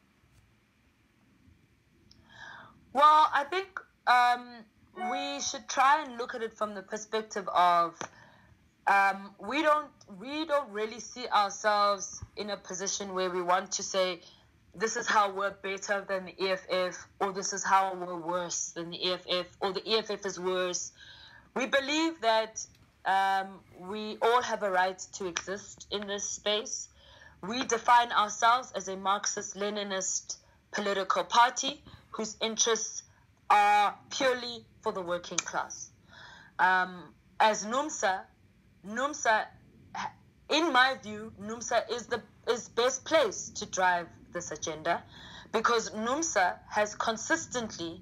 Well, I think we should try and look at it from the perspective of we don't really see ourselves in a position where we want to say this is how we're better than the EFF, or this is how we're worse than the EFF, or the EFF is worse. We believe that we all have a right to exist in this space. We define ourselves as a Marxist-Leninist political party whose interests are purely for the working class. As NUMSA in my view, NUMSA is best placed to drive this agenda, because NUMSA has consistently,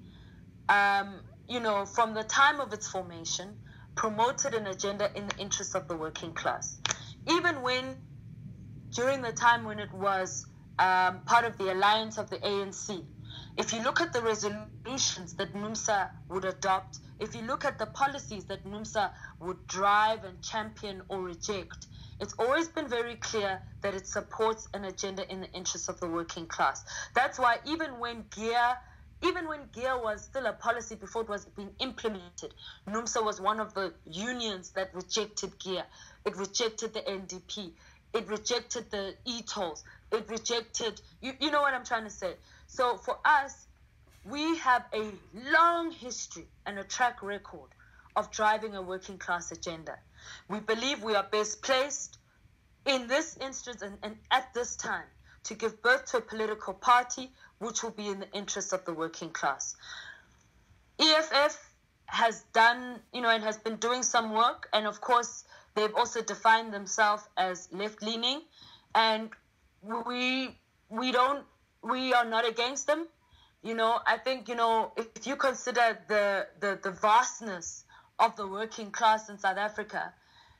from the time of its formation, promoted an agenda in the interest of the working class. Even during the time when it was part of the alliance of the ANC, if you look at the resolutions that NUMSA would adopt, if you look at the policies that NUMSA would drive and champion or reject, it's always been very clear that it supports an agenda in the interest of the working class. That's why even when GEAR was still a policy before it was being implemented, NUMSA was one of the unions that rejected GEAR. It rejected the NDP. It rejected the e-tolls. It rejected, you know what I'm trying to say. So for us, we have a long history and a track record of driving a working class agenda. We believe we are best placed in this instance and at this time to give birth to a political party which will be in the interest of the working class. EFF has done, and has been doing some work, and of course they've also defined themselves as left-leaning, and we are not against them. I think, if you consider the vastness of the working class in South Africa,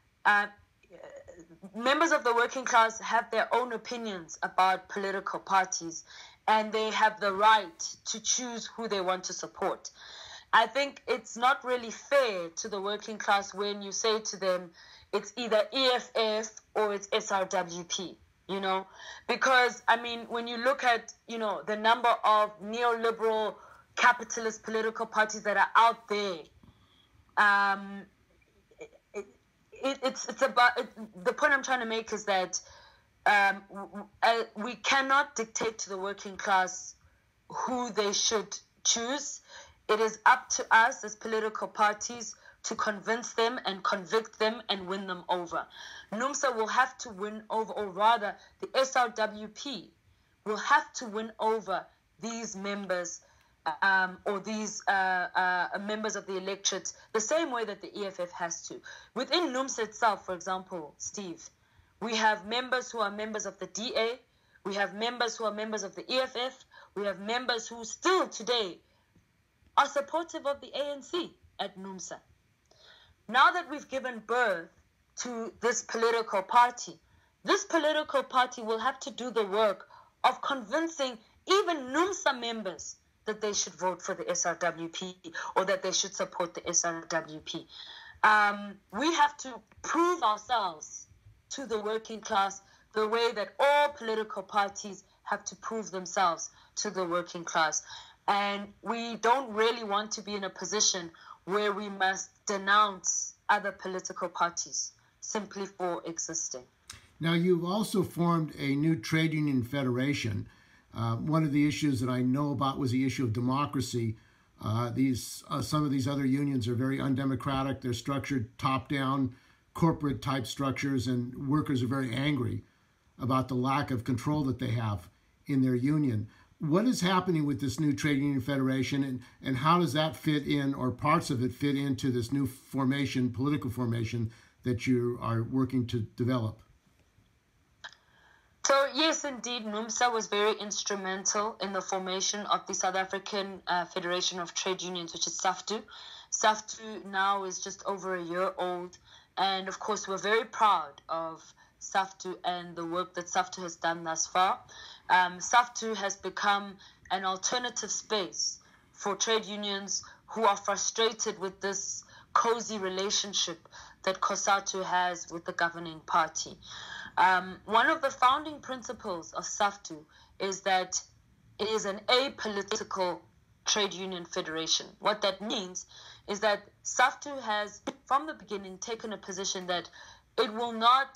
members of the working class have their own opinions about political parties, and they have the right to choose who they want to support. I think it's not really fair to the working class when you say to them, it's either EFF or it's SRWP, because, when you look at, the number of neoliberal capitalist political parties that are out there, it's about the point I'm trying to make is that we cannot dictate to the working class who they should choose. It is up to us as political parties to convince them and convict them and win them over. NUMSA will have to win over, or rather the SRWP will have to win over these members or these members of the electorate the same way that the EFF has to. Within NUMSA itself, for example, Steve, we have members who are members of the DA, we have members who are members of the EFF, we have members who still today are supportive of the ANC at NUMSA. Now that we've given birth to this political party will have to do the work of convincing even NUMSA members that they should vote for the SRWP or that they should support the SRWP. We have to prove ourselves to the working class the way that all political parties have to prove themselves to the working class. And we don't really want to be in a position where we must denounce other political parties simply for existing. Now, you've also formed a new trade union federation. One of the issues that I know about was the issue of democracy. Some of these other unions are very undemocratic. They're structured top-down, corporate-type structures, and workers are very angry about the lack of control that they have in their union. What is happening with this new trade union federation, and how does that fit in, or parts of it fit into this new formation, political formation, that you are working to develop? So yes, indeed, NUMSA was very instrumental in the formation of the South African Federation of Trade Unions, which is SACP. SACP now is just over a year old, and of course we're very proud of SACP and the work that SACP has done thus far. SACP has become an alternative space for trade unions who are frustrated with this cozy relationship that COSATU has with the governing party. One of the founding principles of SACP is that it is an apolitical trade union federation. What that means is that SACP has, from the beginning, taken a position that it will not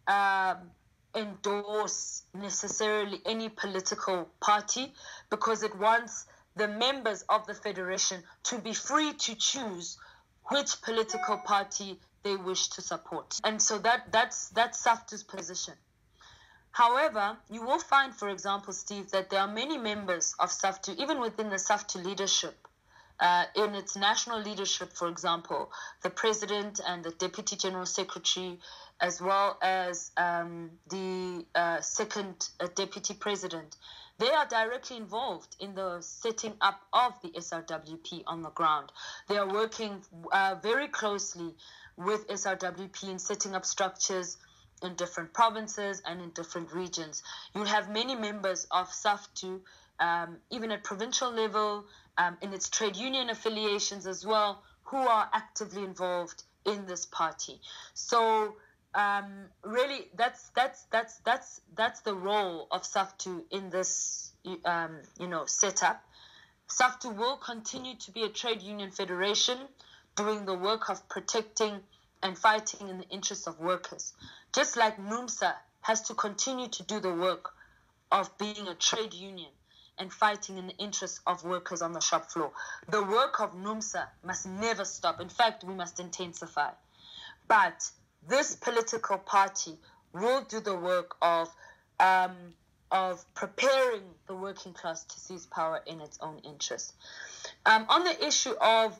endorse necessarily any political party, because it wants the members of the federation to be free to choose which political party they wish to support. And so that's SACP's position. However, you will find, for example, Steve, that there are many members of SACP, even within the SACP leadership, in its national leadership, for example, the president and the deputy general secretary, as well as the second deputy president, they are directly involved in the setting up of the SRWP on the ground. They are working very closely with SRWP in setting up structures in different provinces and in different regions. You'll have many members of SACP, even at provincial level, in its trade union affiliations as well, who are actively involved in this party. So really, that's the role of SACP in this setup. SACP will continue to be a trade union federation, doing the work of protecting and fighting in the interests of workers. Just like NUMSA has to continue to do the work of being a trade union and fighting in the interests of workers on the shop floor. The work of NUMSA must never stop. In fact, we must intensify. But this political party will do the work of preparing the working class to seize power in its own interest. On the issue of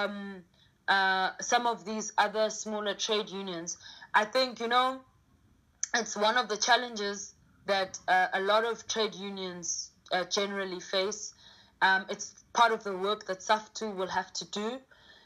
some of these other smaller trade unions, I think, it's one of the challenges that a lot of trade unions generally face. It's part of the work that SACP will have to do.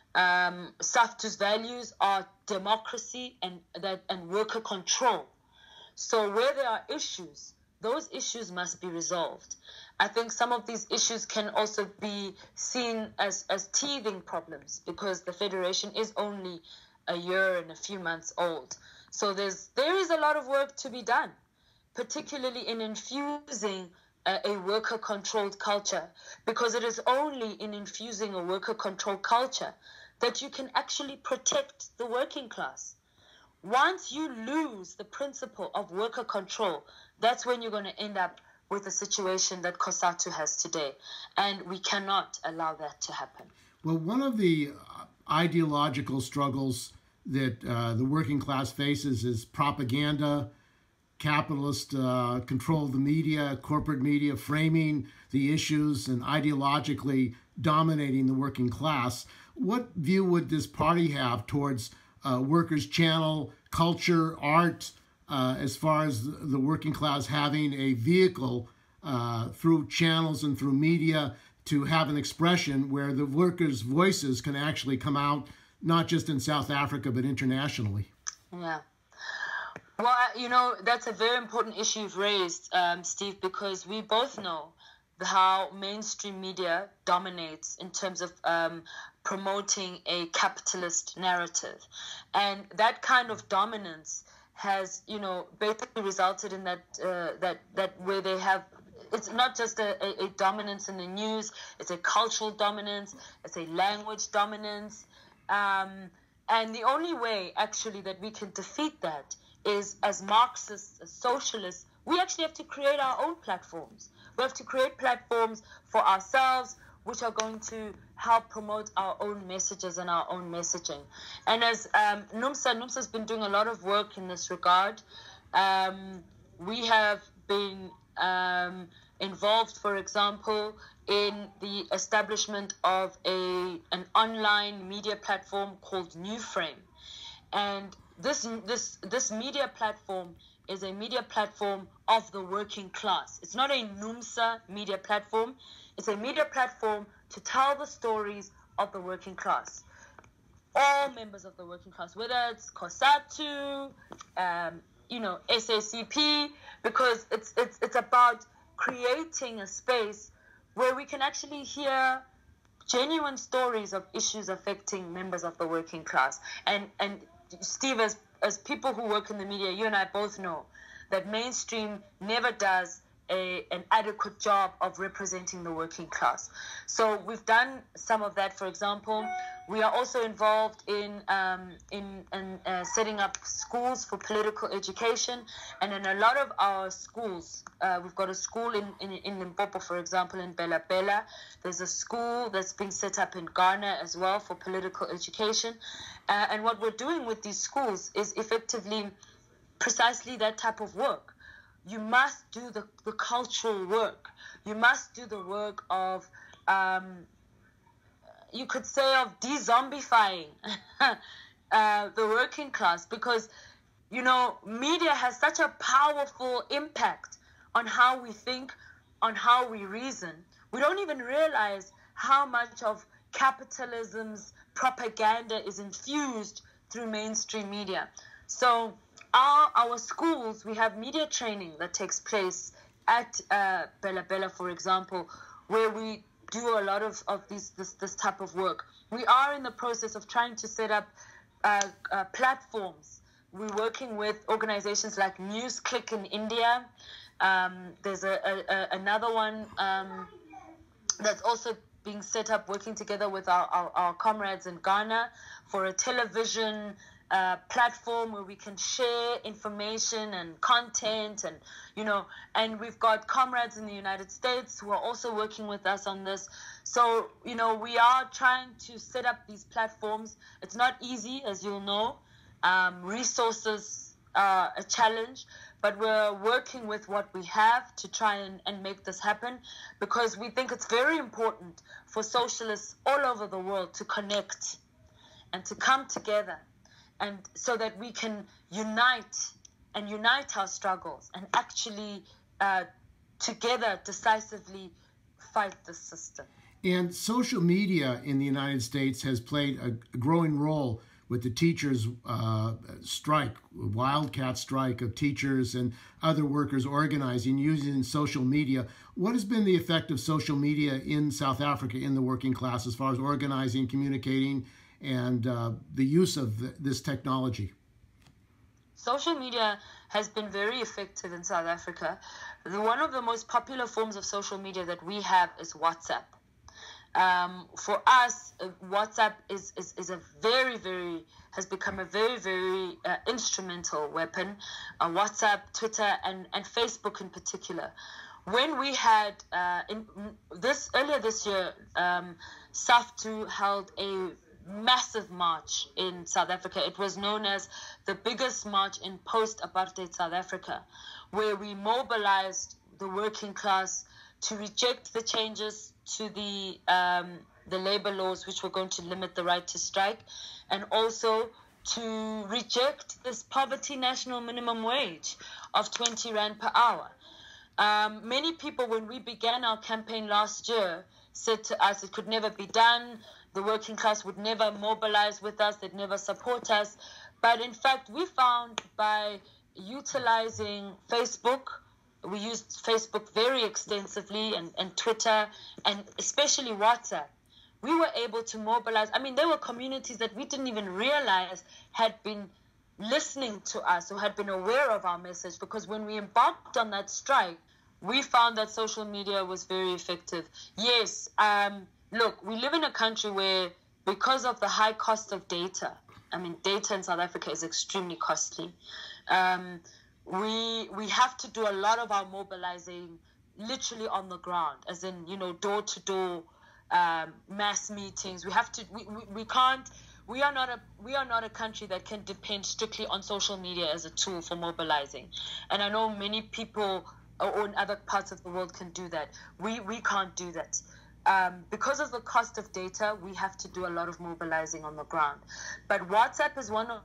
SACP's values are democracy and worker control. So where there are issues, those issues must be resolved. I think some of these issues can also be seen as teething problems because the federation is only a year and a few months old. So there is a lot of work to be done, particularly in infusing a worker-controlled culture, because it is only in infusing a worker-controlled culture that you can actually protect the working class. Once you lose the principle of worker control, that's when you're going to end up with the situation that COSATU has today. And we cannot allow that to happen. Well, one of the ideological struggles that the working class faces is propaganda, capitalist control of the media, corporate media, framing the issues and ideologically dominating the working class. What view would this party have towards workers' channel, culture, art, as far as the working class having a vehicle through channels and through media to have an expression where the workers' voices can actually come out, not just in South Africa, but internationally? Yeah. Well, that's a very important issue you've raised, Steve, because we both know how mainstream media dominates in terms of promoting a capitalist narrative. And that kind of dominance has, basically resulted in that where they have, it's not just a dominance in the news, it's a cultural dominance, it's a language dominance. And the only way, actually, that we can defeat that is, as Marxists, as socialists, we actually have to create our own platforms. We have to create platforms for ourselves which are going to help promote our own messages and our own messaging. And as NUMSA's been doing a lot of work in this regard. We have been involved, for example, in the establishment of an online media platform called New Frame. And this media platform is a media platform of the working class. It's not a NUMSA media platform. It's a media platform to tell the stories of the working class. All members of the working class, whether it's COSATU, SACP, because it's about creating a space where we can actually hear genuine stories of issues affecting members of the working class. And Steve, as people who work in the media, you and I both know that mainstream never does an adequate job of representing the working class. So we've done some of that. For example, we are also involved in setting up schools for political education. And in a lot of our schools, we've got a school in Limpopo, for example, in Bela Bela. There's a school that's being set up in Ghana as well for political education. And what we're doing with these schools is effectively precisely that type of work. You must do the cultural work. You must do the work of you could say, of de-zombifying the working class, because, you know, media has such a powerful impact on how we think, on how we reason. We don't even realize how much of capitalism's propaganda is infused through mainstream media. So our schools, we have media training that takes place at Bella Bella, for example, where we do a lot of this type of work. We are in the process of trying to set up platforms. We're working with organizations like NewsClick in India. There's another one that's also being set up, working together with our comrades in Ghana for a television platform where we can share information and content, and, you know, and we've got comrades in the United States who are also working with us on this. So, you know, we are trying to set up these platforms. It's not easy, as you'll know. Resources are a challenge, but we're working with what we have to try and make this happen, because we think it's very important for socialists all over the world to connect and to come together, and so that we can unite our struggles and actually together decisively fight the system. And social media in the United States has played a growing role with the teachers' strike, wildcat strike of teachers and other workers organizing using social media. What has been the effect of social media in South Africa in the working class as far as organizing, communicating, and the use of this technology? Social media has been very effective in South Africa. One of the most popular forms of social media that we have is WhatsApp. For us, WhatsApp is a has become a very instrumental weapon. WhatsApp, Twitter, and Facebook in particular. When we had earlier this year, SACP held a massive march in South Africa. It was known as the biggest march in post-apartheid South Africa, where we mobilized the working class to reject the changes to the labor laws, which were going to limit the right to strike, and also to reject this poverty national minimum wage of 20 Rand per hour. Many people, when we began our campaign last year, said to us it could never be done, the working class would never mobilize with us, they'd never support us. But in fact, we found by utilizing Facebook, we used Facebook very extensively, and Twitter, and especially WhatsApp, we were able to mobilize. I mean, there were communities that we didn't even realize had been listening to us or had been aware of our message, because when we embarked on that strike, we found that social media was very effective. Yes, look, we live in a country where, because of the high cost of data, I mean, data in South Africa is extremely costly. We have to do a lot of our mobilizing literally on the ground, as in, you know, door to door, mass meetings. We have to. We can't. We are not a country that can depend strictly on social media as a tool for mobilizing. And I know many people or in other parts of the world can do that. We can't do that. Because of the cost of data, we have to do a lot of mobilizing on the ground. But WhatsApp is one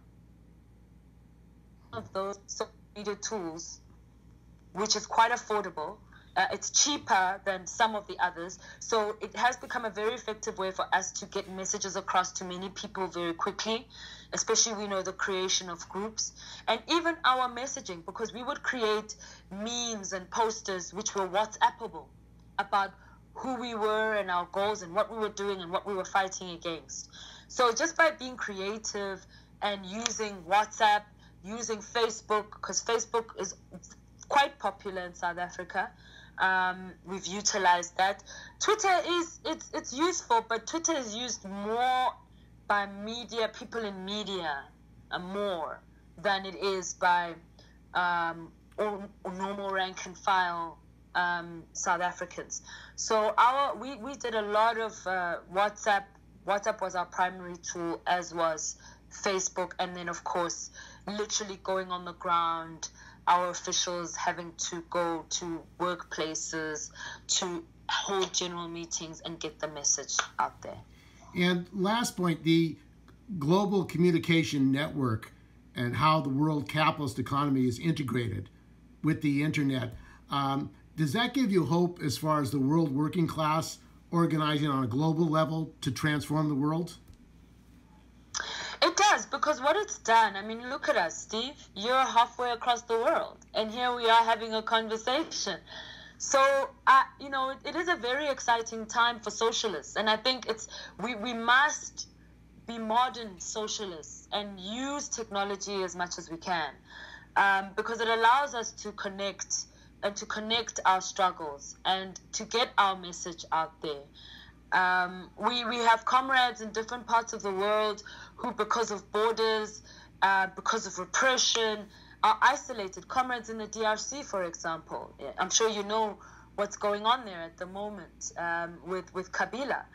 of those social media tools which is quite affordable. It's cheaper than some of the others. So it has become a very effective way for us to get messages across to many people very quickly, especially, we know, the creation of groups. And even our messaging, because we would create memes and posters which were WhatsAppable about who we were and our goals and what we were doing and what we were fighting against. So just by being creative and using WhatsApp, using Facebook, because Facebook is quite popular in South Africa, we've utilized that. Twitter it's useful, but Twitter is used more by media, people in media, more than it is by or normal rank and file South Africans. So we did a lot of WhatsApp. WhatsApp was our primary tool, as was Facebook, and then of course literally going on the ground, our officials having to go to workplaces to hold general meetings and get the message out there. And last point, the global communication network and how the world capitalist economy is integrated with the internet. Does that give you hope as far as the world working class organizing on a global level to transform the world? It does, because what it's done, I mean, look at us, Steve. You're halfway across the world, and here we are having a conversation. So, it is a very exciting time for socialists, and I think we must be modern socialists and use technology as much as we can, because it allows us to connect our struggles and to get our message out there. We have comrades in different parts of the world who, because of borders, because of repression, are isolated. Comrades in the DRC, for example. I'm sure you know what's going on there at the moment with Kabila.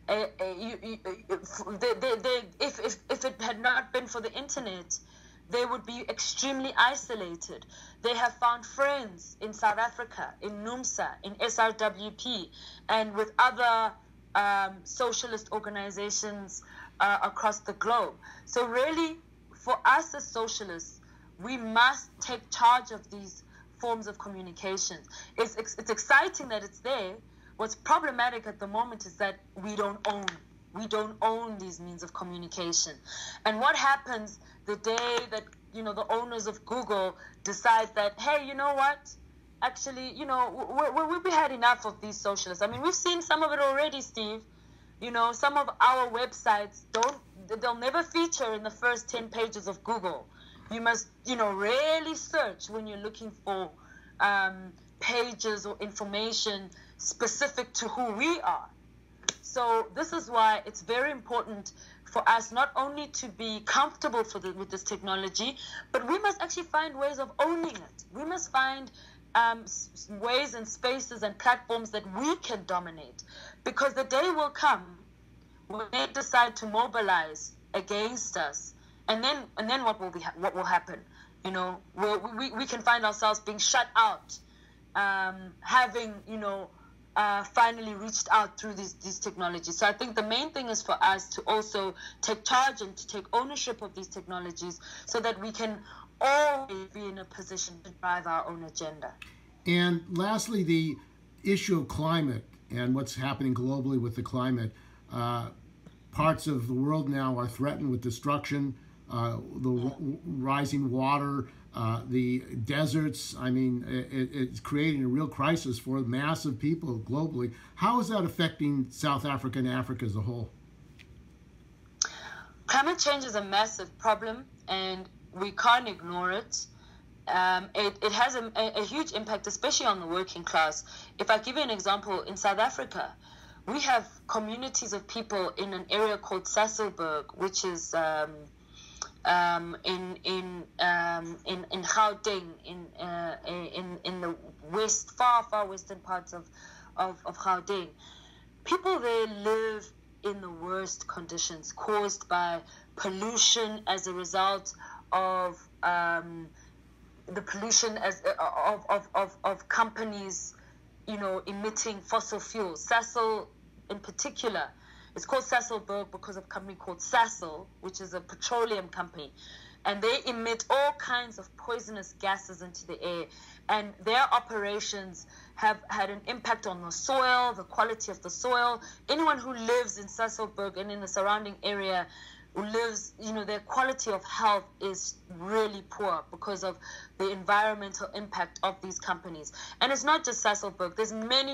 If it had not been for the internet, they would be extremely isolated. They have found friends in South Africa, in NUMSA, in SRWP, and with other socialist organizations across the globe. So really, for us as socialists, we must take charge of these forms of communication. It's exciting that it's there. What's problematic at the moment is that we don't own these means of communication. And what happens the day that, the owners of Google decide that, hey, you know what? Actually, we've had enough of these socialists. I mean, we've seen some of it already, Steve. Some of our websites they'll never feature in the first 10 pages of Google. You must, really search when you're looking for pages or information specific to who we are. So this is why it's very important for us not only to be comfortable with this technology, but we must actually find ways of owning it. We must find ways and spaces and platforms that we can dominate, because the day will come when they decide to mobilize against us, and then what will happen? We can find ourselves being shut out, having finally reached out through these technologies. So I think the main thing is for us to also take charge and to take ownership of these technologies so that we can always be in a position to drive our own agenda. And lastly, the issue of climate and what's happening globally with the climate. Parts of the world now are threatened with destruction, the rising water, the deserts. I mean, it's creating a real crisis for massive people globally. How is that affecting South Africa and Africa as a whole? Climate change is a massive problem, and we can't ignore it. It has a huge impact, especially on the working class. If I give you an example, in South Africa, we have communities of people in an area called Sasolburg, which is in Gauteng, in the far western parts of Gauteng. People there live in the worst conditions caused by pollution as a result of the pollution of companies, emitting fossil fuels. Sasol, in particular, it's called Sasolburg because of a company called Sasol, which is a petroleum company, and they emit all kinds of poisonous gases into the air. And their operations have had an impact on the soil, the quality of the soil. Anyone who lives in Sasolburg and in the surrounding area who lives, their quality of health is really poor because of the environmental impact of these companies. And it's not just Sasolburg. There's many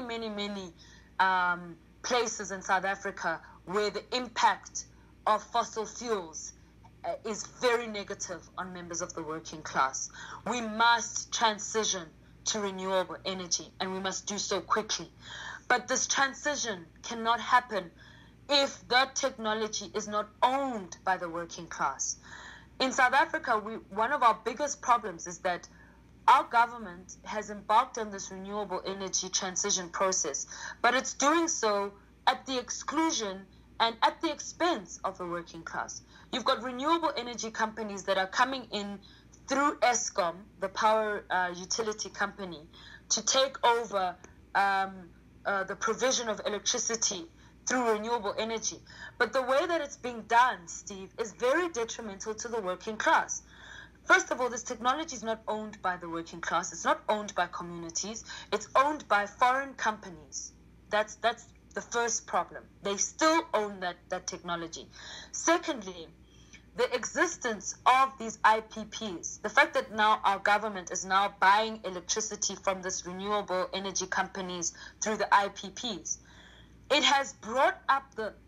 places in South Africa where the impact of fossil fuels is very negative on members of the working class. We must transition to renewable energy, and we must do so quickly. But this transition cannot happen if that technology is not owned by the working class. In South Africa, one of our biggest problems is that our government has embarked on this renewable energy transition process, but it's doing so at the exclusion and at the expense of the working class. You've got renewable energy companies that are coming in through Eskom, the power utility company, to take over the provision of electricity through renewable energy. But the way that it's being done, Steve, is very detrimental to the working class. First of all, this technology is not owned by the working class. It's not owned by communities. It's owned by foreign companies. That's the first problem. They still own that technology. Secondly, the existence of these IPPs, the fact that now our government is now buying electricity from this renewable energy companies through the IPPs, it has brought up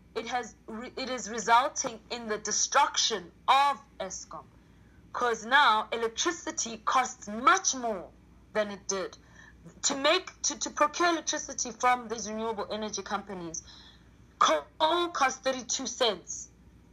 it is resulting in the destruction of Eskom. Because now electricity costs much more than it did. To procure electricity from these renewable energy companies, coal costs 32 cents.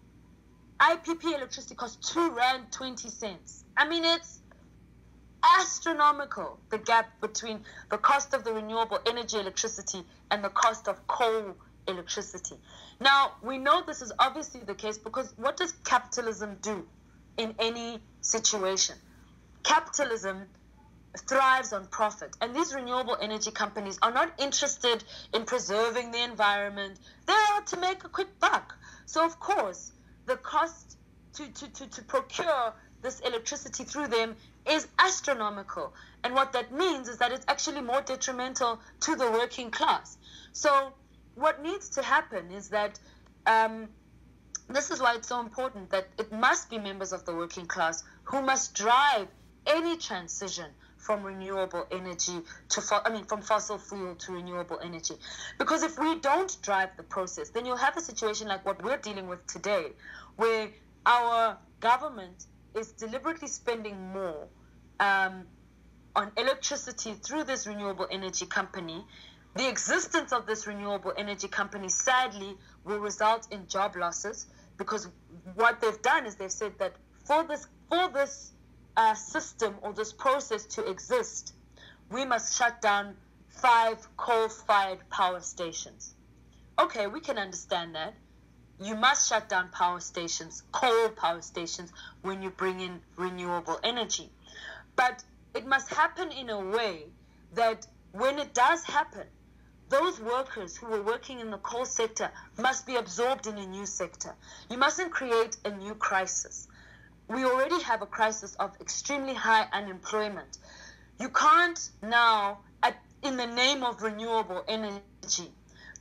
IPP electricity costs R2.20. I mean, it's astronomical, the gap between the cost of the renewable energy electricity and the cost of coal electricity. Now, we know this is obviously the case because what does capitalism do in any situation? Capitalism thrives on profit, and these renewable energy companies are not interested in preserving the environment. They're out to make a quick buck. So of course the cost to procure this electricity through them is astronomical, and what that means is that it's actually more detrimental to the working class. So what needs to happen is that this is why it's so important that it must be members of the working class who must drive any transition from renewable energy from fossil fuel to renewable energy. Because if we don't drive the process, then you'll have a situation like what we're dealing with today, where our government is deliberately spending more on electricity through this renewable energy company. The existence of this renewable energy company, sadly, will result in job losses, because what they've done is they've said that for this system or this process to exist, we must shut down 5 coal-fired power stations. Okay, we can understand that. You must shut down power stations, coal power stations, when you bring in renewable energy. But it must happen in a way that when it does happen, those workers who were working in the coal sector must be absorbed in a new sector. You mustn't create a new crisis. We already have a crisis of extremely high unemployment. You can't now, in the name of renewable energy,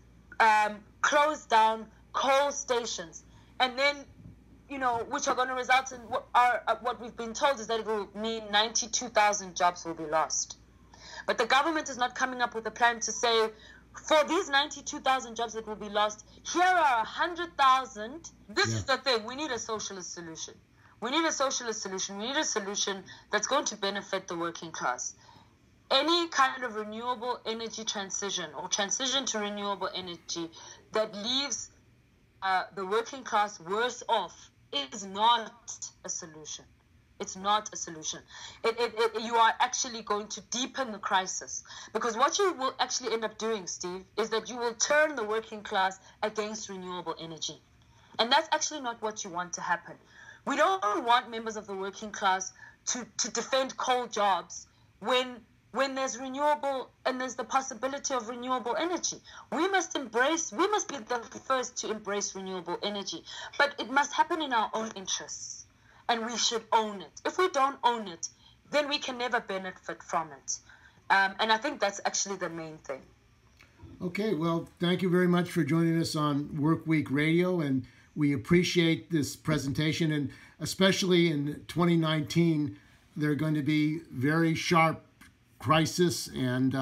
close down coal stations, and then, which are going to result in what we've been told is that it will mean 92,000 jobs will be lost. But the government is not coming up with a plan to say, for these 92,000 jobs that will be lost, here are 100,000. This is the thing. We need a socialist solution. We need a socialist solution. We need a solution that's going to benefit the working class. Any kind of renewable energy transition or transition to renewable energy that leaves the working class worse off is not a solution. It's not a solution. You are actually going to deepen the crisis, because what you will actually end up doing, Steve, is that you will turn the working class against renewable energy. And that's actually not what you want to happen. We don't want members of the working class to defend coal jobs when there's renewable and there's the possibility of renewable energy. We must be the first to embrace renewable energy, but it must happen in our own interests, and we should own it. If we don't own it, then we can never benefit from it. And I think that's actually the main thing. Okay, well, thank you very much for joining us on WorkWeek Radio, and we appreciate this presentation, and especially in 2019, there are going to be very sharp crisis and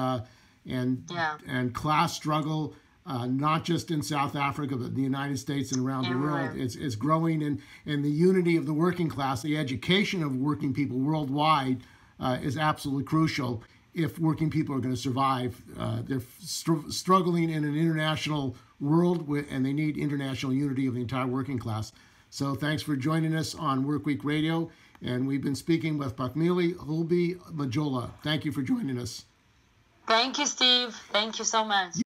class struggle, not just in South Africa, but in the United States and around the world. It's growing, and the unity of the working class, the education of working people worldwide is absolutely crucial if working people are going to survive. They're struggling in an international world, and they need international unity of the entire working class. So thanks for joining us on WorkWeek Radio. And we've been speaking with Phakamile Hlubi Majole. Thank you for joining us. Thank you, Steve. Thank you so much.